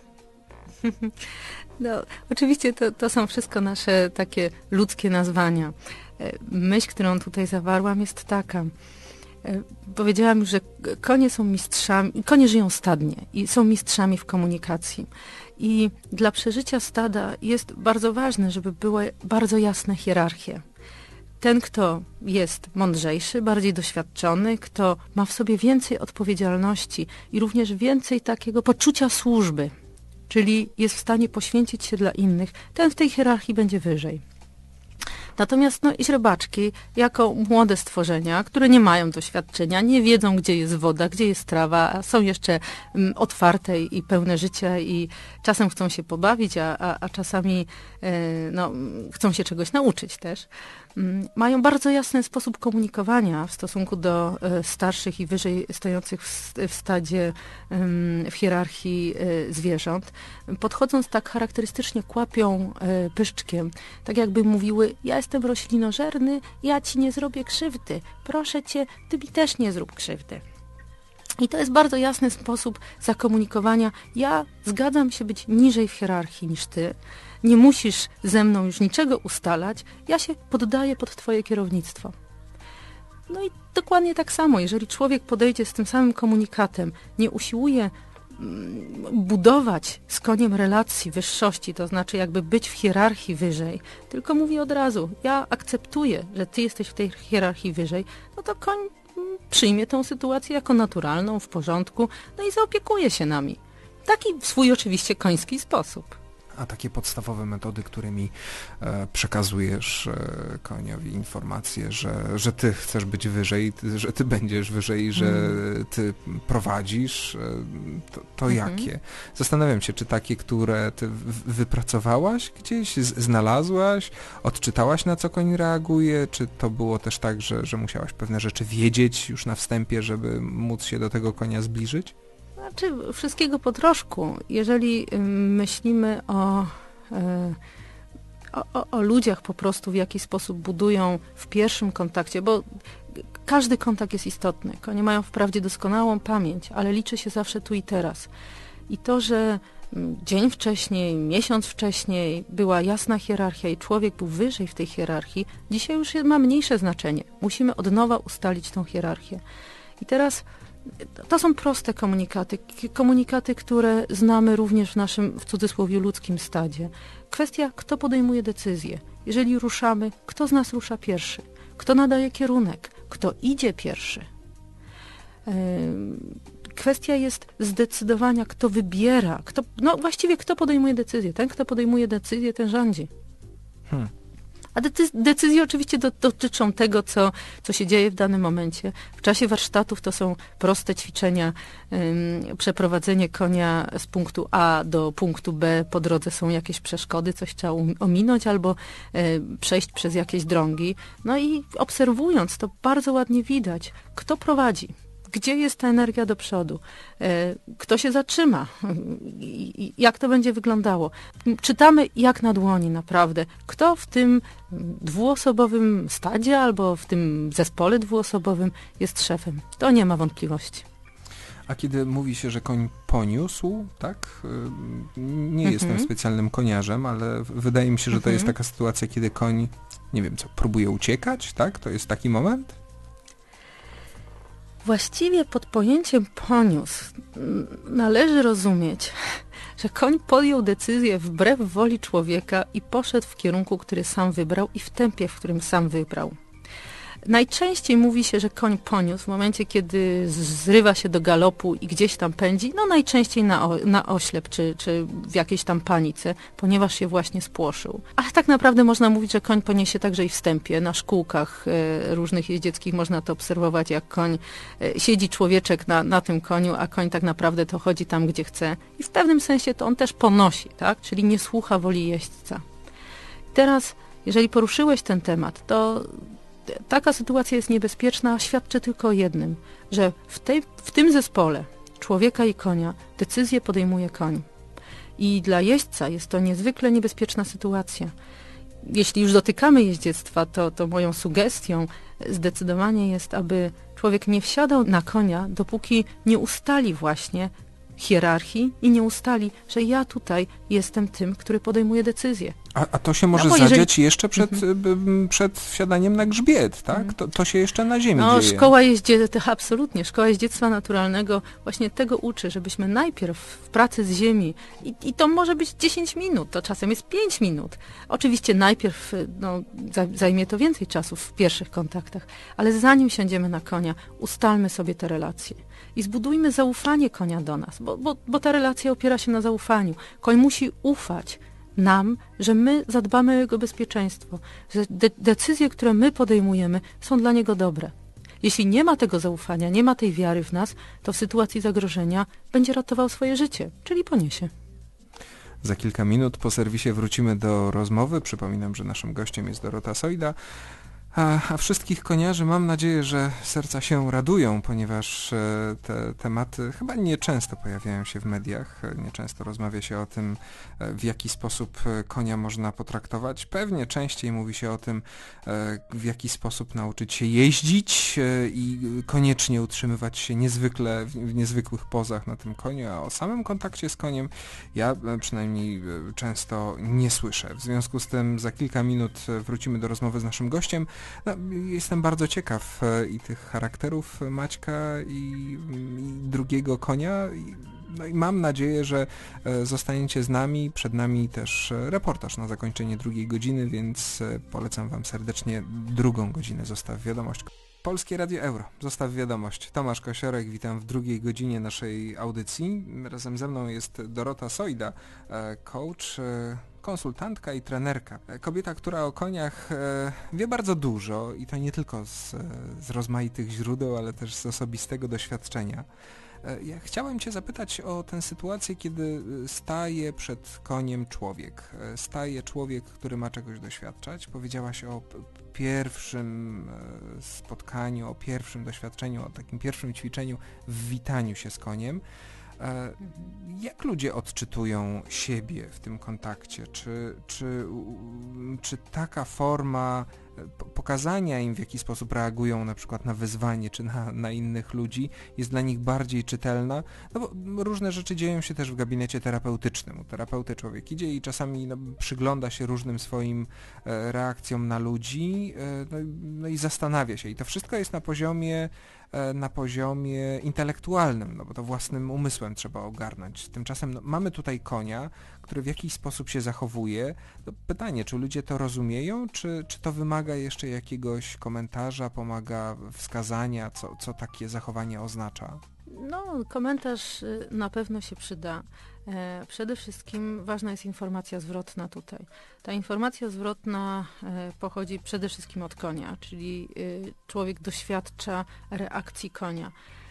No, oczywiście to są wszystko nasze takie ludzkie nazwania. Myśl, którą tutaj zawarłam, jest taka. Powiedziałam już, że konie są mistrzami, konie żyją stadnie i są mistrzami w komunikacji. I dla przeżycia stada jest bardzo ważne, żeby były bardzo jasne hierarchie. Ten, kto jest mądrzejszy, bardziej doświadczony, kto ma w sobie więcej odpowiedzialności i również więcej takiego poczucia służby, czyli jest w stanie poświęcić się dla innych, ten w tej hierarchii będzie wyżej. Natomiast źrebaczki, jako młode stworzenia, które nie mają doświadczenia, nie wiedzą, gdzie jest woda, gdzie jest trawa, a są jeszcze otwarte i pełne życia i czasem chcą się pobawić, a czasami chcą się czegoś nauczyć też. mają bardzo jasny sposób komunikowania w stosunku do starszych i wyżej stojących w stadzie, w hierarchii zwierząt. Podchodząc tak charakterystycznie, kłapią pyszczkiem, tak jakby mówiły: ja jestem roślinożerny, ja ci nie zrobię krzywdy, proszę cię, ty mi też nie zrób krzywdy. I to jest bardzo jasny sposób zakomunikowania: ja zgadzam się być niżej w hierarchii niż ty, nie musisz ze mną już niczego ustalać, ja się poddaję pod twoje kierownictwo. No i dokładnie tak samo, jeżeli człowiek podejdzie z tym samym komunikatem, nie usiłuje budować z koniem relacji wyższości, to znaczy jakby być w hierarchii wyżej, tylko mówi od razu: ja akceptuję, że ty jesteś w tej hierarchii wyżej, no to koń przyjmie tę sytuację jako naturalną, w porządku, no i zaopiekuje się nami. Taki swój oczywiście koński sposób. A takie podstawowe metody, którymi przekazujesz koniowi informację, że ty chcesz być wyżej, że ty będziesz wyżej, że ty prowadzisz, to jakie? Zastanawiam się, czy takie, które ty wypracowałaś gdzieś, znalazłaś, odczytałaś, na co koń reaguje, czy to było też tak, że musiałaś pewne rzeczy wiedzieć już na wstępie, żeby móc się do tego konia zbliżyć? Znaczy, wszystkiego po troszku. Jeżeli myślimy o ludziach po prostu, w jaki sposób budują w pierwszym kontakcie, bo każdy kontakt jest istotny. Konie mają wprawdzie doskonałą pamięć, ale liczy się zawsze tu i teraz. I to, że dzień wcześniej, miesiąc wcześniej była jasna hierarchia i człowiek był wyżej w tej hierarchii, dzisiaj już ma mniejsze znaczenie. Musimy od nowa ustalić tą hierarchię. I teraz to są proste komunikaty, które znamy również w naszym, w cudzysłowie, ludzkim stadzie. Kwestia, kto podejmuje decyzję. Jeżeli ruszamy, kto z nas rusza pierwszy? Kto nadaje kierunek? Kto idzie pierwszy? Kwestia jest zdecydowania, kto wybiera, właściwie kto podejmuje decyzję. Ten, kto podejmuje decyzję, ten rządzi. A decyzje oczywiście dotyczą tego, co się dzieje w danym momencie. W czasie warsztatów to są proste ćwiczenia, przeprowadzenie konia z punktu A do punktu B. Po drodze są jakieś przeszkody, coś trzeba ominąć albo przejść przez jakieś drągi. No i obserwując, to bardzo ładnie widać, kto prowadzi. Gdzie jest ta energia do przodu? Kto się zatrzyma? Jak to będzie wyglądało? Czytamy jak na dłoni naprawdę. Kto w tym dwuosobowym stadzie albo w tym zespole dwuosobowym jest szefem? To nie ma wątpliwości. A kiedy mówi się, że koń poniósł, tak? Nie jestem specjalnym koniarzem, ale wydaje mi się, że to jest taka sytuacja, kiedy koń, nie wiem co, próbuje uciekać, tak? To jest taki moment? Właściwie pod pojęciem poniósł należy rozumieć, że koń podjął decyzję wbrew woli człowieka i poszedł w kierunku, który sam wybrał i w tempie, w którym sam wybrał. Najczęściej mówi się, że koń poniósł w momencie, kiedy zrywa się do galopu i gdzieś tam pędzi, no najczęściej na oślep czy w jakiejś tam panice, ponieważ się właśnie spłoszył. Ale tak naprawdę można mówić, że koń poniesie także i w stępie. Na szkółkach różnych jeździeckich można to obserwować, jak koń, siedzi człowieczek na tym koniu, a koń tak naprawdę to chodzi tam, gdzie chce. I w pewnym sensie to on też ponosi, tak? Czyli nie słucha woli jeźdźca. Teraz, jeżeli poruszyłeś ten temat, to taka sytuacja jest niebezpieczna, a świadczy tylko o jednym, że w tym zespole człowieka i konia decyzję podejmuje koń. I dla jeźdźca jest to niezwykle niebezpieczna sytuacja. Jeśli już dotykamy jeździectwa, to moją sugestią zdecydowanie jest, aby człowiek nie wsiadał na konia, dopóki nie ustali właśnie hierarchii i nie ustali, że ja tutaj jestem tym, który podejmuje decyzję. A to się może zadziać jeszcze przed wsiadaniem na grzbiet, tak? To się jeszcze na ziemi dzieje. Absolutnie. Szkoła jeździectwa naturalnego właśnie tego uczy, żebyśmy najpierw w pracy z ziemi, i to może być 10 minut, to czasem jest 5 minut. Oczywiście najpierw zajmie to więcej czasu w pierwszych kontaktach, ale zanim siądziemy na konia, ustalmy sobie te relacje i zbudujmy zaufanie konia do nas, bo ta relacja opiera się na zaufaniu. Koń musi ufać nam, że my zadbamy o jego bezpieczeństwo, że decyzje, które my podejmujemy, są dla niego dobre. Jeśli nie ma tego zaufania, nie ma tej wiary w nas, to w sytuacji zagrożenia będzie ratował swoje życie, czyli poniesie. Za kilka minut po serwisie wrócimy do rozmowy. Przypominam, że naszym gościem jest Dorota Sojda. A wszystkich koniarzy mam nadzieję, że serca się radują, ponieważ te tematy chyba nieczęsto pojawiają się w mediach, nieczęsto rozmawia się o tym, w jaki sposób konia można potraktować. Pewnie częściej mówi się o tym, w jaki sposób nauczyć się jeździć i koniecznie utrzymywać się w niezwykłych pozach na tym koniu, a o samym kontakcie z koniem ja przynajmniej często nie słyszę. W związku z tym za kilka minut wrócimy do rozmowy z naszym gościem. No, jestem bardzo ciekaw i tych charakterów Maćka i drugiego konia. No i mam nadzieję, że zostaniecie z nami. Przed nami też reportaż na zakończenie drugiej godziny, więc polecam Wam serdecznie drugą godzinę Zostaw Wiadomość. Polskie Radio Euro. Zostaw Wiadomość. Tomasz Kosiorek, witam w drugiej godzinie naszej audycji. Razem ze mną jest Dorota Sojda, coach, konsultantka i trenerka. Kobieta, która o koniach wie bardzo dużo i to nie tylko z rozmaitych źródeł, ale też z osobistego doświadczenia. Ja chciałem Cię zapytać o tę sytuację, kiedy staje przed koniem człowiek. Staje człowiek, który ma czegoś doświadczać. Powiedziałaś o pierwszym spotkaniu, o pierwszym doświadczeniu, o takim pierwszym ćwiczeniu w witaniu się z koniem. Jak ludzie odczytują siebie w tym kontakcie? Czy taka forma pokazania im, w jaki sposób reagują na przykład na wyzwanie, czy na innych ludzi, jest dla nich bardziej czytelna? No bo różne rzeczy dzieją się też w gabinecie terapeutycznym. U terapeuty człowiek idzie i czasami przygląda się różnym swoim reakcjom na ludzi, no i zastanawia się. I to wszystko jest na poziomie intelektualnym, no bo to własnym umysłem trzeba ogarnąć. Tymczasem mamy tutaj konia, który w jakiś sposób się zachowuje. To pytanie, czy ludzie to rozumieją, czy to wymaga jeszcze jakiegoś komentarza, pomaga wskazania, co takie zachowanie oznacza? No, komentarz na pewno się przyda. Przede wszystkim ważna jest informacja zwrotna tutaj. Ta informacja zwrotna pochodzi przede wszystkim od konia, czyli człowiek doświadcza reakcji konia.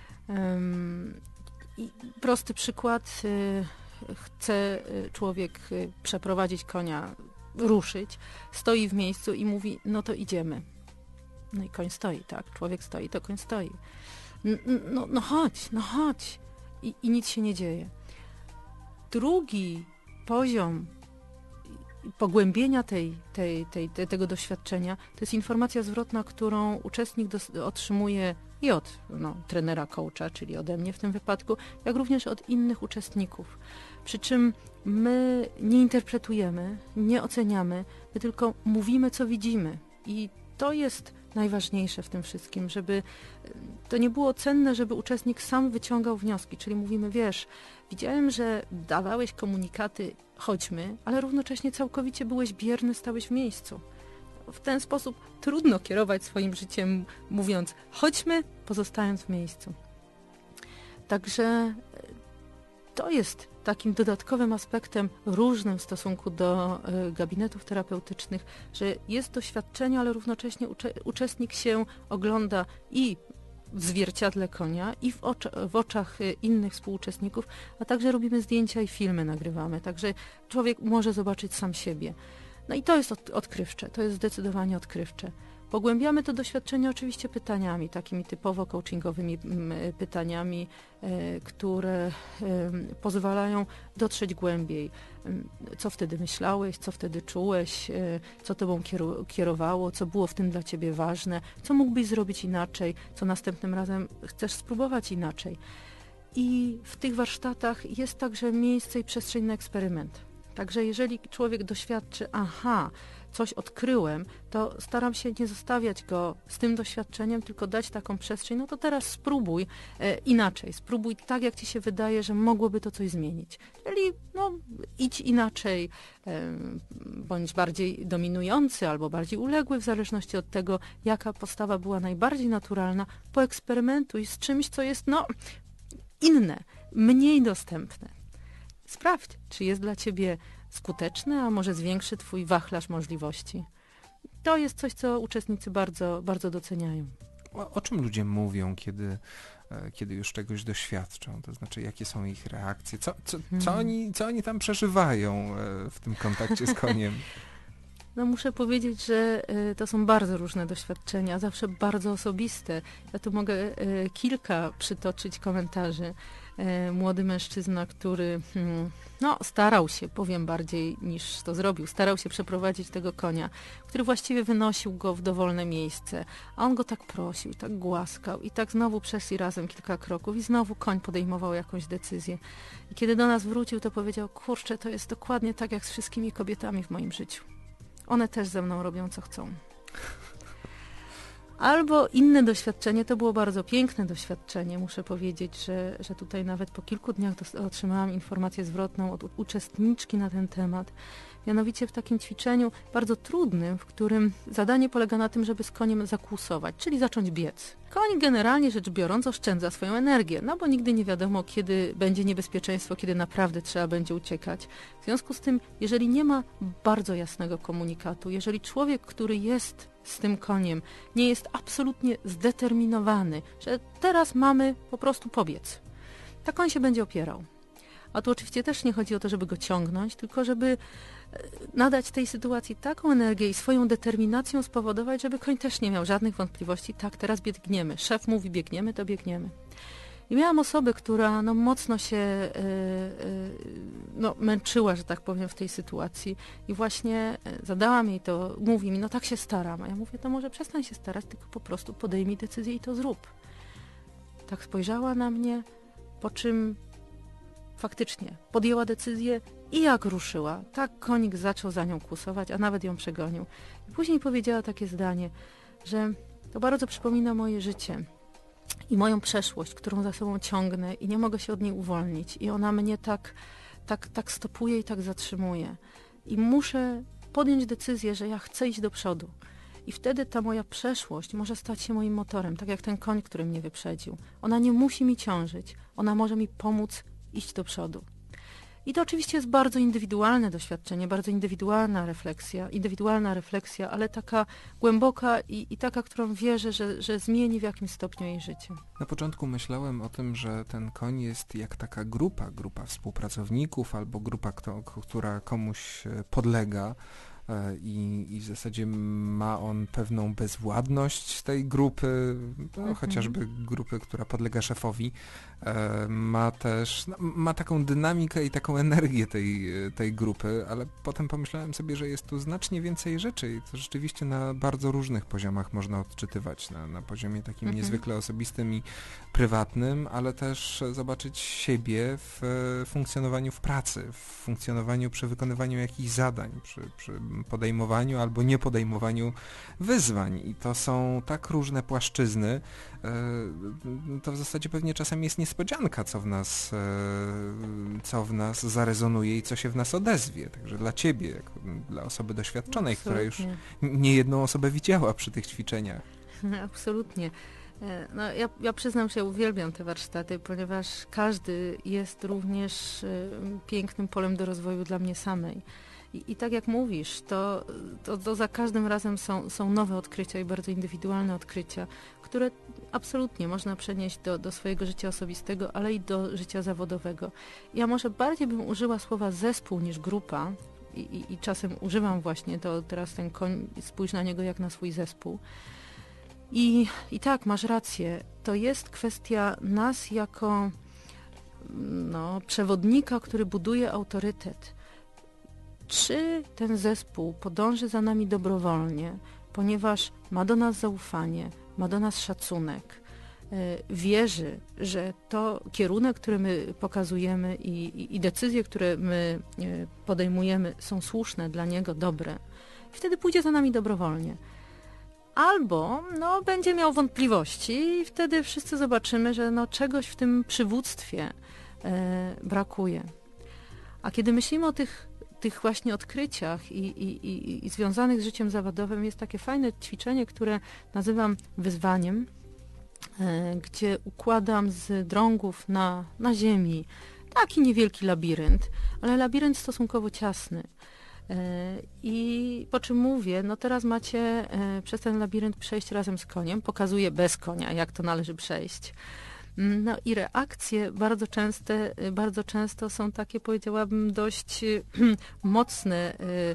I prosty przykład. Chce człowiek przeprowadzić konia, ruszyć, stoi w miejscu i mówi, no to idziemy. No i koń stoi, tak? Człowiek stoi, to koń stoi. No chodź. I nic się nie dzieje. Drugi poziom pogłębienia tego doświadczenia to jest informacja zwrotna, którą uczestnik otrzymuje i od trenera, coacha, czyli ode mnie w tym wypadku, jak również od innych uczestników. Przy czym my nie interpretujemy, nie oceniamy, my tylko mówimy, co widzimy. I to jest najważniejsze w tym wszystkim, żeby to nie było cenne, żeby uczestnik sam wyciągał wnioski, czyli mówimy, wiesz, widziałem, że dawałeś komunikaty, chodźmy, ale równocześnie całkowicie byłeś bierny, stałeś w miejscu. W ten sposób trudno kierować swoim życiem, mówiąc, chodźmy, pozostając w miejscu. Także to jest takim dodatkowym aspektem różnym w stosunku do gabinetów terapeutycznych, że jest doświadczenie, ale równocześnie uczestnik się ogląda i w zwierciadle konia, i w oczach innych współuczestników, a także robimy zdjęcia i filmy nagrywamy, także człowiek może zobaczyć sam siebie. No i to jest odkrywcze, to jest zdecydowanie odkrywcze. Pogłębiamy to doświadczenie oczywiście pytaniami, takimi typowo coachingowymi pytaniami, które pozwalają dotrzeć głębiej. Co wtedy myślałeś, co wtedy czułeś, co tobą kierowało, co było w tym dla ciebie ważne, co mógłbyś zrobić inaczej, co następnym razem chcesz spróbować inaczej. I w tych warsztatach jest także miejsce i przestrzeń na eksperyment. Także jeżeli człowiek doświadczy, coś odkryłem, to staram się nie zostawiać go z tym doświadczeniem, tylko dać taką przestrzeń, no to teraz spróbuj inaczej, spróbuj tak, jak ci się wydaje, że mogłoby to coś zmienić. Czyli idź inaczej, bądź bardziej dominujący albo bardziej uległy, w zależności od tego, jaka postawa była najbardziej naturalna, poeksperymentuj z czymś, co jest inne, mniej dostępne. Sprawdź, czy jest dla ciebie skuteczne, a może zwiększy twój wachlarz możliwości. To jest coś, co uczestnicy bardzo, bardzo doceniają. O czym ludzie mówią, kiedy już czegoś doświadczą? To znaczy, jakie są ich reakcje? Co oni tam przeżywają w tym kontakcie z koniem? No muszę powiedzieć, że to są bardzo różne doświadczenia, zawsze bardzo osobiste. Ja tu mogę kilka przytoczyć komentarzy. Młody mężczyzna, który starał się, powiem bardziej niż to zrobił, starał się przeprowadzić tego konia, który właściwie wynosił go w dowolne miejsce, a on go tak prosił, tak głaskał i tak znowu przeszli razem kilka kroków i znowu koń podejmował jakąś decyzję. I kiedy do nas wrócił, to powiedział, kurczę, to jest dokładnie tak jak z wszystkimi kobietami w moim życiu. One też ze mną robią, co chcą. Albo inne doświadczenie, to było bardzo piękne doświadczenie, muszę powiedzieć, że tutaj nawet po kilku dniach otrzymałam informację zwrotną od uczestniczki na ten temat. Mianowicie w takim ćwiczeniu bardzo trudnym, w którym zadanie polega na tym, żeby z koniem zakłusować, czyli zacząć biec. Koń generalnie rzecz biorąc oszczędza swoją energię, no bo nigdy nie wiadomo, kiedy będzie niebezpieczeństwo, kiedy naprawdę trzeba będzie uciekać. W związku z tym, jeżeli nie ma bardzo jasnego komunikatu, jeżeli człowiek, który jest z tym koniem, nie jest absolutnie zdeterminowany, że teraz mamy po prostu pobiec, tak koń się będzie opierał. A tu oczywiście też nie chodzi o to, żeby go ciągnąć, tylko żeby nadać tej sytuacji taką energię i swoją determinacją spowodować, żeby koń też nie miał żadnych wątpliwości. Tak, teraz biegniemy. Szef mówi biegniemy, to biegniemy. I miałam osobę, która mocno się męczyła, że tak powiem, w tej sytuacji. I właśnie zadałam jej to, mówi mi, tak się staram. A ja mówię, to może przestań się starać, tylko po prostu podejmij decyzję i to zrób. Tak spojrzała na mnie, po czym faktycznie podjęła decyzję i jak ruszyła, tak konik zaczął za nią kłusować, a nawet ją przegonił. I później powiedziała takie zdanie, że to bardzo przypomina moje życie i moją przeszłość, którą za sobą ciągnę i nie mogę się od niej uwolnić. I ona mnie tak stopuje i tak zatrzymuje. I muszę podjąć decyzję, że ja chcę iść do przodu. I wtedy ta moja przeszłość może stać się moim motorem, tak jak ten koń, który mnie wyprzedził. Ona nie musi mi ciążyć, ona może mi pomóc iść do przodu. I to oczywiście jest bardzo indywidualne doświadczenie, bardzo indywidualna refleksja, ale taka głęboka i taka, którą wierzę, że zmieni w jakimś stopniu jej życie. Na początku myślałem o tym, że ten koń jest jak taka grupa współpracowników albo grupa, która komuś podlega. I w zasadzie ma on pewną bezwładność tej grupy, chociażby grupy, która podlega szefowi. Ma taką dynamikę i taką energię tej grupy, ale potem pomyślałem sobie, że jest tu znacznie więcej rzeczy i to rzeczywiście na bardzo różnych poziomach można odczytywać. Na poziomie takim niezwykle osobistym i prywatnym, ale też zobaczyć siebie w funkcjonowaniu w pracy, w funkcjonowaniu przy wykonywaniu jakichś zadań, przy podejmowaniu albo niepodejmowaniu wyzwań. I to są tak różne płaszczyzny, to w zasadzie pewnie czasem jest niespodzianka, co w nas zarezonuje i co się w nas odezwie. Także dla ciebie, jak dla osoby doświadczonej, Absolutnie. która już niejedną osobę widziała przy tych ćwiczeniach. Absolutnie. Ja przyznam, że ja uwielbiam te warsztaty, ponieważ każdy jest również pięknym polem do rozwoju dla mnie samej. I tak jak mówisz, to za każdym razem są nowe odkrycia i bardzo indywidualne odkrycia, które absolutnie można przenieść do swojego życia osobistego, ale i do życia zawodowego. Ja może bardziej bym użyła słowa zespół niż grupa i czasem używam właśnie to teraz ten koń, spójrz na niego jak na swój zespół. I tak, masz rację, to jest kwestia nas jako przewodnika, który buduje autorytet. Czy ten zespół podąży za nami dobrowolnie, ponieważ ma do nas zaufanie, ma do nas szacunek, wierzy, że to kierunek, który my pokazujemy i decyzje, które my podejmujemy są słuszne, dla niego dobre, i wtedy pójdzie za nami dobrowolnie. Albo będzie miał wątpliwości i wtedy wszyscy zobaczymy, że czegoś w tym przywództwie brakuje. A kiedy myślimy o tych właśnie odkryciach i związanych z życiem zawodowym, jest takie fajne ćwiczenie, które nazywam wyzwaniem, gdzie układam z drągów na ziemi taki niewielki labirynt, ale labirynt stosunkowo ciasny. I po czym mówię, teraz macie przez ten labirynt przejść razem z koniem, pokazuję bez konia, jak to należy przejść. I reakcje bardzo często są takie, powiedziałabym, dość mocne,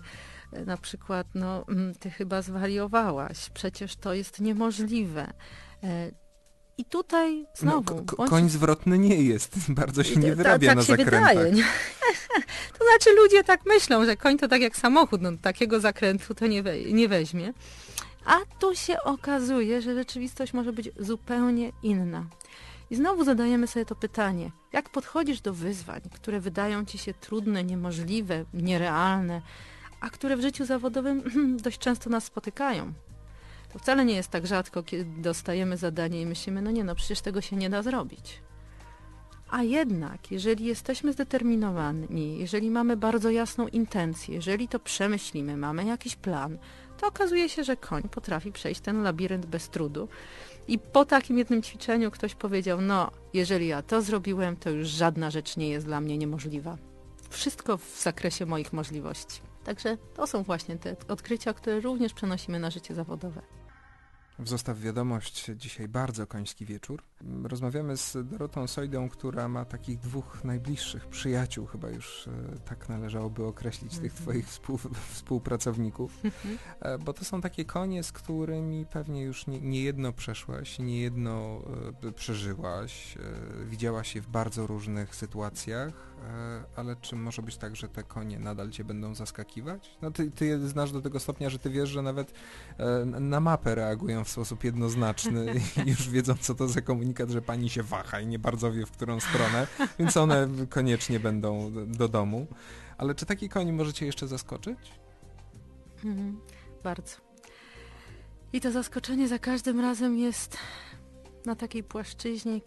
na przykład, no ty chyba zwariowałaś, przecież to jest niemożliwe. I tutaj znowu... Koń zwrotny nie jest, bardzo się nie wyrabia na zakrętach. Tak się wydaje. To znaczy ludzie tak myślą, że koń to tak jak samochód, no takiego zakrętu to nie weźmie. A tu się okazuje, że rzeczywistość może być zupełnie inna. I znowu zadajemy sobie to pytanie, jak podchodzisz do wyzwań, które wydają ci się trudne, niemożliwe, nierealne, a które w życiu zawodowym dość często nas spotykają. To wcale nie jest tak rzadko, kiedy dostajemy zadanie i myślimy, no nie, no przecież tego się nie da zrobić. A jednak, jeżeli jesteśmy zdeterminowani, jeżeli mamy bardzo jasną intencję, jeżeli to przemyślimy, mamy jakiś plan, to okazuje się, że koń potrafi przejść ten labirynt bez trudu. I po takim jednym ćwiczeniu ktoś powiedział, no, jeżeli ja to zrobiłem, to już żadna rzecz nie jest dla mnie niemożliwa. Wszystko w zakresie moich możliwości. Także to są właśnie te odkrycia, które również przenosimy na życie zawodowe. W Zostaw Wiadomość dzisiaj bardzo koński wieczór. Rozmawiamy z Dorotą Sojdą, która ma takich dwóch najbliższych przyjaciół, chyba już tak należałoby określić tych twoich współpracowników, bo to są takie konie, z którymi pewnie już niejedno przeszłaś, niejedno przeżyłaś, widziałaś je w bardzo różnych sytuacjach, ale czy może być tak, że te konie nadal cię będą zaskakiwać? No ty je znasz do tego stopnia, że ty wiesz, że nawet na mapę reagują w sposób jednoznaczny i już wiedzą, co to za komunikat, że pani się waha i nie bardzo wie, w którą stronę, więc one koniecznie będą do domu. Ale czy taki koń może cię jeszcze zaskoczyć? Bardzo. I to zaskoczenie za każdym razem jest na takiej płaszczyźnie,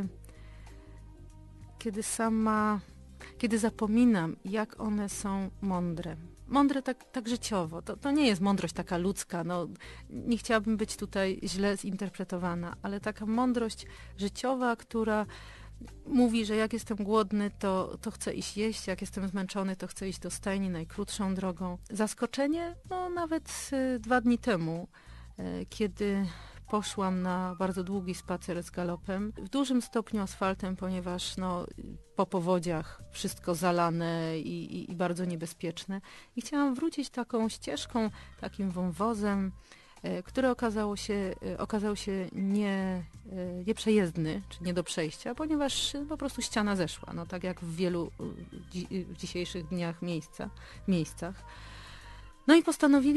kiedy zapominam, jak one są mądre. Mądre tak życiowo. To nie jest mądrość taka ludzka. No, nie chciałabym być tutaj źle zinterpretowana, ale taka mądrość życiowa, która mówi, że jak jestem głodny, to chcę iść jeść, jak jestem zmęczony, to chcę iść do stajni najkrótszą drogą. Zaskoczenie, no nawet 2 dni temu, kiedy poszłam na bardzo długi spacer z galopem, w dużym stopniu asfaltem, ponieważ po powodziach wszystko zalane i bardzo niebezpieczne. I chciałam wrócić taką ścieżką, takim wąwozem, który okazał się nieprzejezdny, czy nie do przejścia, ponieważ po prostu ściana zeszła, no tak jak w wielu w dzisiejszych dniach miejscach. No i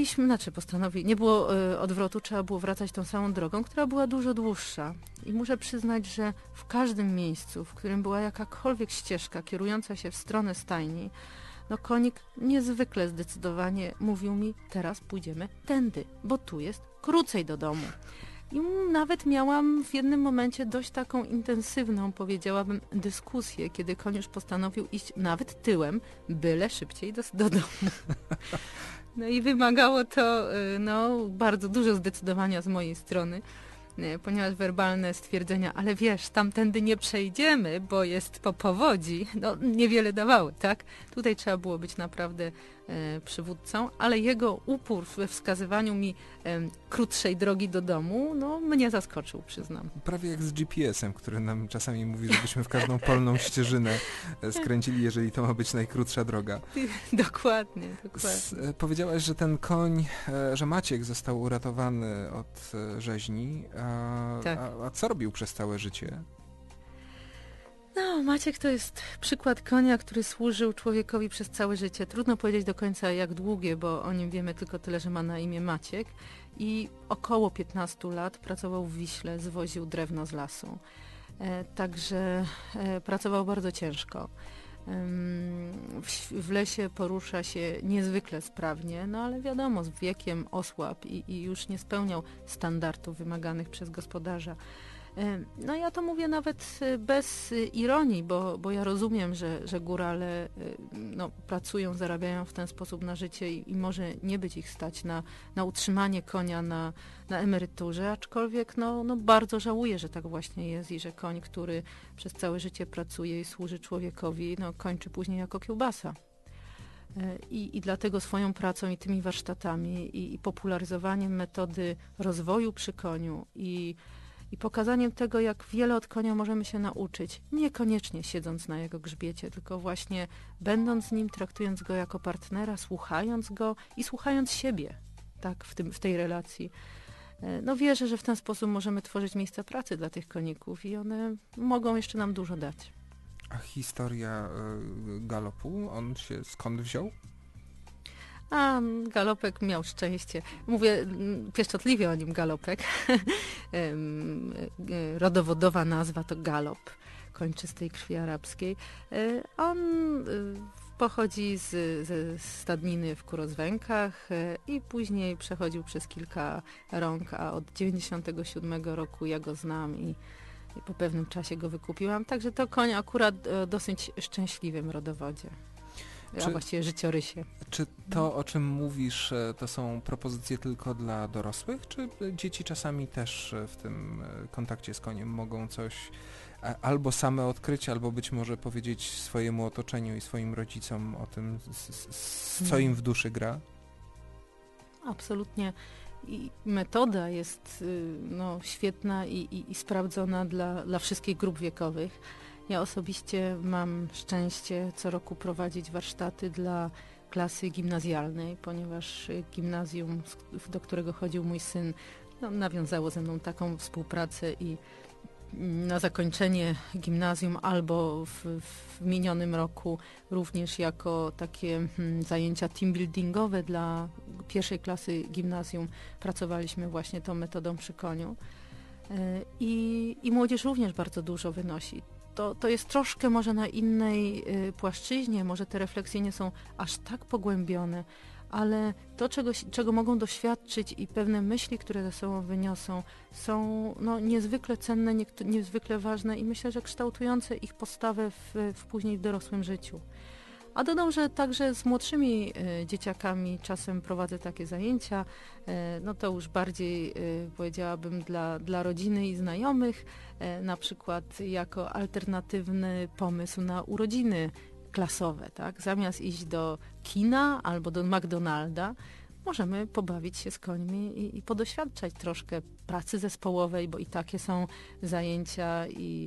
nie było odwrotu, trzeba było wracać tą samą drogą, która była dużo dłuższa. I muszę przyznać, że w każdym miejscu, w którym była jakakolwiek ścieżka kierująca się w stronę stajni, no konik niezwykle zdecydowanie mówił mi, teraz pójdziemy tędy, bo tu jest krócej do domu. I nawet miałam w jednym momencie dość taką intensywną, powiedziałabym, dyskusję, kiedy koń już postanowił iść nawet tyłem, byle szybciej do domu. No i wymagało to bardzo dużo zdecydowania z mojej strony, ponieważ werbalne stwierdzenia, ale wiesz, tamtędy nie przejdziemy, bo jest po powodzi, no niewiele dawały, tak? Tutaj trzeba było być naprawdę przywódcą, ale jego upór we wskazywaniu mi krótszej drogi do domu, no mnie zaskoczył, przyznam. Prawie jak z GPS-em, który nam czasami mówi, żebyśmy w każdą polną ścieżynę skręcili, jeżeli to ma być najkrótsza droga. Dokładnie. Powiedziałaś, że ten koń, że Maciek został uratowany od rzeźni, tak. A co robił przez całe życie? No, Maciek to jest przykład konia, który służył człowiekowi przez całe życie. Trudno powiedzieć do końca jak długie, bo o nim wiemy tylko tyle, że ma na imię Maciek. I około 15 lat pracował w Wiśle, zwoził drewno z lasu. Także pracował bardzo ciężko. W lesie porusza się niezwykle sprawnie, no ale wiadomo, z wiekiem osłabł i już nie spełniał standardów wymaganych przez gospodarza. No ja to mówię nawet bez ironii, bo ja rozumiem, że górale pracują, zarabiają w ten sposób na życie i może nie być ich stać na utrzymanie konia na emeryturze, aczkolwiek bardzo żałuję, że tak właśnie jest i że koń, który przez całe życie pracuje i służy człowiekowi, kończy później jako kiełbasa. I dlatego swoją pracą i tymi warsztatami i popularyzowaniem metody rozwoju przy koniu i i pokazaniem tego, jak wiele od konia możemy się nauczyć, niekoniecznie siedząc na jego grzbiecie, tylko właśnie będąc z nim, traktując go jako partnera, słuchając go i słuchając siebie, tak, w tej relacji. No wierzę, że w ten sposób możemy tworzyć miejsca pracy dla tych koników i one mogą jeszcze nam dużo dać. A historia galopu, on się skąd wziął? A Galopek miał szczęście. Mówię pieszczotliwie o nim Galopek. Rodowodowa nazwa to Galop, koń czystej krwi arabskiej. On pochodzi ze stadniny w Kurozwękach i później przechodził przez kilka rąk, a od 97 roku ja go znam i po pewnym czasie go wykupiłam. Także to koń akurat dosyć szczęśliwym rodowodzie. A właściwie życiorysie. Czy to, o czym mówisz, to są propozycje tylko dla dorosłych, czy dzieci czasami też w tym kontakcie z koniem mogą coś albo same odkryć, albo być może powiedzieć swojemu otoczeniu i swoim rodzicom o tym, co im w duszy gra? Absolutnie. I metoda jest świetna i sprawdzona dla wszystkich grup wiekowych. Ja osobiście mam szczęście co roku prowadzić warsztaty dla klasy gimnazjalnej, ponieważ gimnazjum, do którego chodził mój syn, nawiązało ze mną taką współpracę i na zakończenie gimnazjum albo w minionym roku również jako takie zajęcia teambuildingowe dla pierwszej klasy gimnazjum pracowaliśmy właśnie tą metodą przy koniu. I młodzież również bardzo dużo wynosi. To jest troszkę może na innej płaszczyźnie, może te refleksje nie są aż tak pogłębione, ale to, czego mogą doświadczyć i pewne myśli, które ze sobą wyniosą, są niezwykle cenne, niezwykle ważne i myślę, że kształtujące ich postawę później w dorosłym życiu. A dodam, że także z młodszymi dzieciakami czasem prowadzę takie zajęcia, to już bardziej powiedziałabym dla rodziny i znajomych, na przykład jako alternatywny pomysł na urodziny klasowe, tak? Zamiast iść do kina albo do McDonalda, możemy pobawić się z końmi i podoświadczać troszkę pracy zespołowej, bo i takie są zajęcia i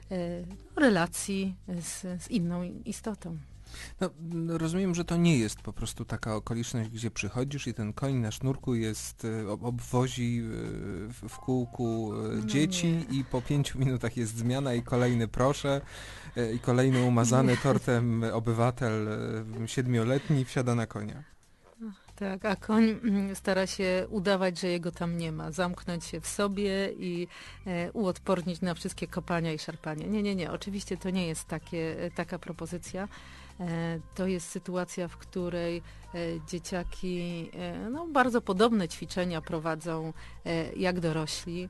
relacji z inną istotą. Rozumiem, że to nie jest po prostu taka okoliczność, gdzie przychodzisz i ten koń na sznurku obwozi w kółku dzieci i po 5 minutach jest zmiana i kolejny proszę i kolejny umazany tortem obywatel 7-letni wsiada na konia. Tak, a koń stara się udawać, że jego tam nie ma, zamknąć się w sobie i uodpornić na wszystkie kopania i szarpanie. Nie, oczywiście to nie jest taka propozycja. To jest sytuacja, w której dzieciaki bardzo podobne ćwiczenia prowadzą jak dorośli,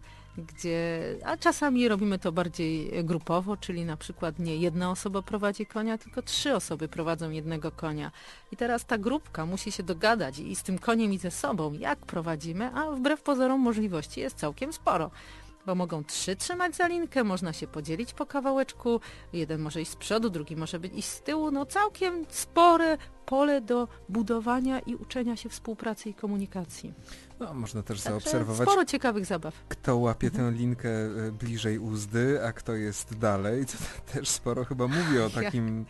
a czasami robimy to bardziej grupowo, czyli na przykład nie jedna osoba prowadzi konia, tylko 3 osoby prowadzą jednego konia. I teraz ta grupka musi się dogadać i z tym koniem i ze sobą, jak prowadzimy, a wbrew pozorom możliwości jest całkiem sporo. Bo mogą 3 trzymać za linkę, można się podzielić po kawałeczku, jeden może iść z przodu, drugi może iść z tyłu, całkiem spore pole do budowania i uczenia się współpracy i komunikacji. Można też Także zaobserwować, sporo ciekawych zabaw. Kto łapie tę linkę bliżej uzdy, a kto jest dalej, to też sporo chyba mówi o takim,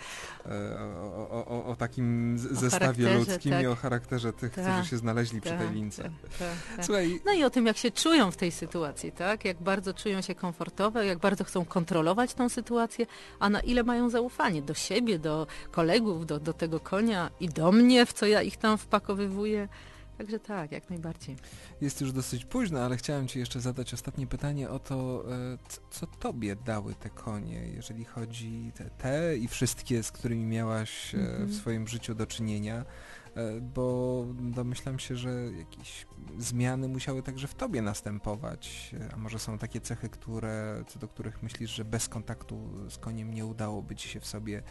o takim zestawie ludzkim i o charakterze tych, którzy się znaleźli przy tej lince. Słuchaj. No i o tym, jak się czują w tej sytuacji, tak? Jak bardzo czują się komfortowo, jak bardzo chcą kontrolować tą sytuację, a na ile mają zaufanie do siebie, do kolegów, do tego konia i do mnie, w co ja ich tam wpakowywuję. Także tak, jak najbardziej. Jest już dosyć późno, ale chciałem Ci jeszcze zadać ostatnie pytanie o to, co Tobie dały te konie, jeżeli chodzi te i wszystkie, z którymi miałaś w swoim życiu do czynienia, bo domyślam się, że jakieś zmiany musiały także w Tobie następować, a może są takie cechy, co do których myślisz, że bez kontaktu z koniem nie udałoby Ci się w sobie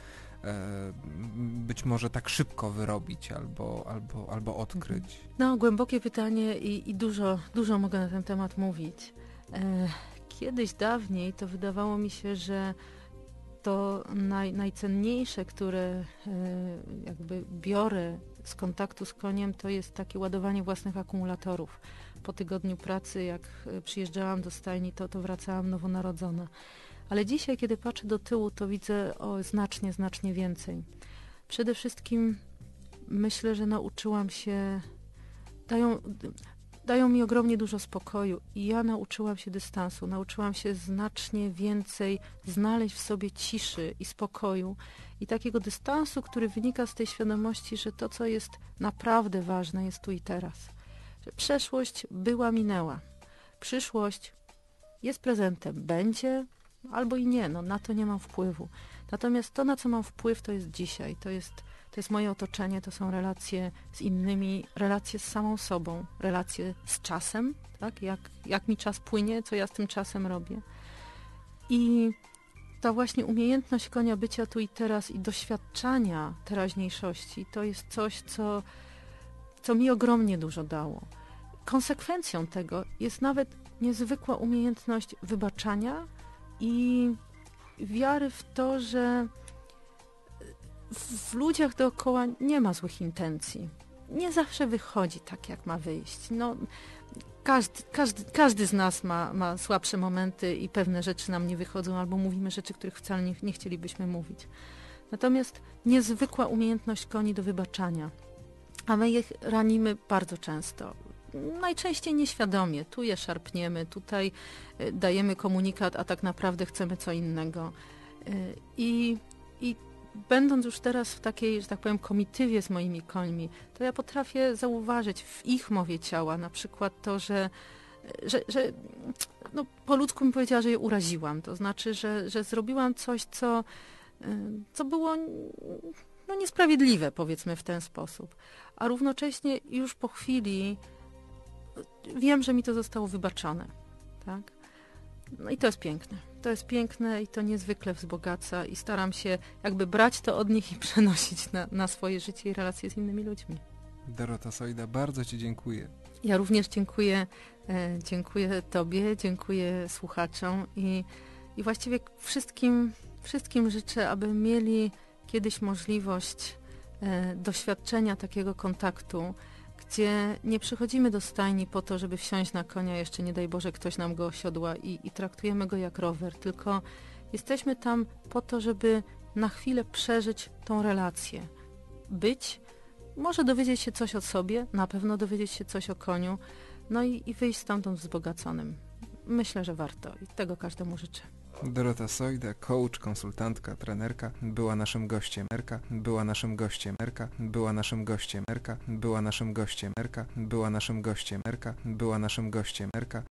być może tak szybko wyrobić albo odkryć? Głębokie pytanie i dużo mogę na ten temat mówić. Kiedyś dawniej to wydawało mi się, że to najcenniejsze, które jakby biorę z kontaktu z koniem, to jest takie ładowanie własnych akumulatorów. po tygodniu pracy, jak przyjeżdżałam do stajni, to wracałam nowonarodzona. Ale dzisiaj, kiedy patrzę do tyłu, to widzę znacznie, znacznie więcej. Przede wszystkim myślę, że nauczyłam się, dają mi ogromnie dużo spokoju i ja nauczyłam się dystansu, nauczyłam się znacznie więcej znaleźć w sobie ciszy i spokoju i takiego dystansu, który wynika z tej świadomości, że to, co jest naprawdę ważne, jest tu i teraz. Że przeszłość była, minęła. Przyszłość jest prezentem, będzie albo i nie, na to nie mam wpływu. Natomiast to, na co mam wpływ, to jest dzisiaj, to jest moje otoczenie, to są relacje z innymi, relacje z samą sobą, relacje z czasem, tak? Jak mi czas płynie, co ja z tym czasem robię. I ta właśnie umiejętność konia bycia tu i teraz i doświadczania teraźniejszości, to jest coś, co mi ogromnie dużo dało. Konsekwencją tego jest nawet niezwykła umiejętność wybaczania i wiary w to, że w ludziach dookoła nie ma złych intencji. Nie zawsze wychodzi tak, jak ma wyjść. Każdy z nas ma słabsze momenty i pewne rzeczy nam nie wychodzą, albo mówimy rzeczy, których wcale nie chcielibyśmy mówić. Natomiast niezwykła umiejętność koni do wybaczania, a my ich ranimy bardzo często. Najczęściej nieświadomie. Tu je szarpniemy, tutaj dajemy komunikat, a tak naprawdę chcemy co innego. I będąc już teraz w takiej, że tak powiem, komitywie z moimi końmi, to ja potrafię zauważyć w ich mowie ciała na przykład to, że po ludzku mi powiedziała, że je uraziłam. To znaczy, że zrobiłam coś, co było niesprawiedliwe, powiedzmy w ten sposób. A równocześnie już po chwili wiem, że mi to zostało wybaczone. Tak? No i to jest piękne. To jest piękne i to niezwykle wzbogaca i staram się jakby brać to od nich i przenosić na swoje życie i relacje z innymi ludźmi. Dorota Sojda, bardzo Ci dziękuję. Ja również dziękuję Tobie, dziękuję słuchaczom i właściwie wszystkim życzę, aby mieli kiedyś możliwość doświadczenia takiego kontaktu, gdzie nie przychodzimy do stajni po to, żeby wsiąść na konia, jeszcze nie daj Boże ktoś nam go osiodła i traktujemy go jak rower, tylko jesteśmy tam po to, żeby na chwilę przeżyć tą relację. Może dowiedzieć się coś o sobie, na pewno dowiedzieć się coś o koniu, i wyjść stamtąd wzbogaconym. Myślę, że warto i tego każdemu życzę. Dorota Sojda, coach, konsultantka, trenerka, była naszym gościem. Była naszym gościem. Była naszym gościem. Była naszym gościem. Była naszym gościem. Była naszym gościem.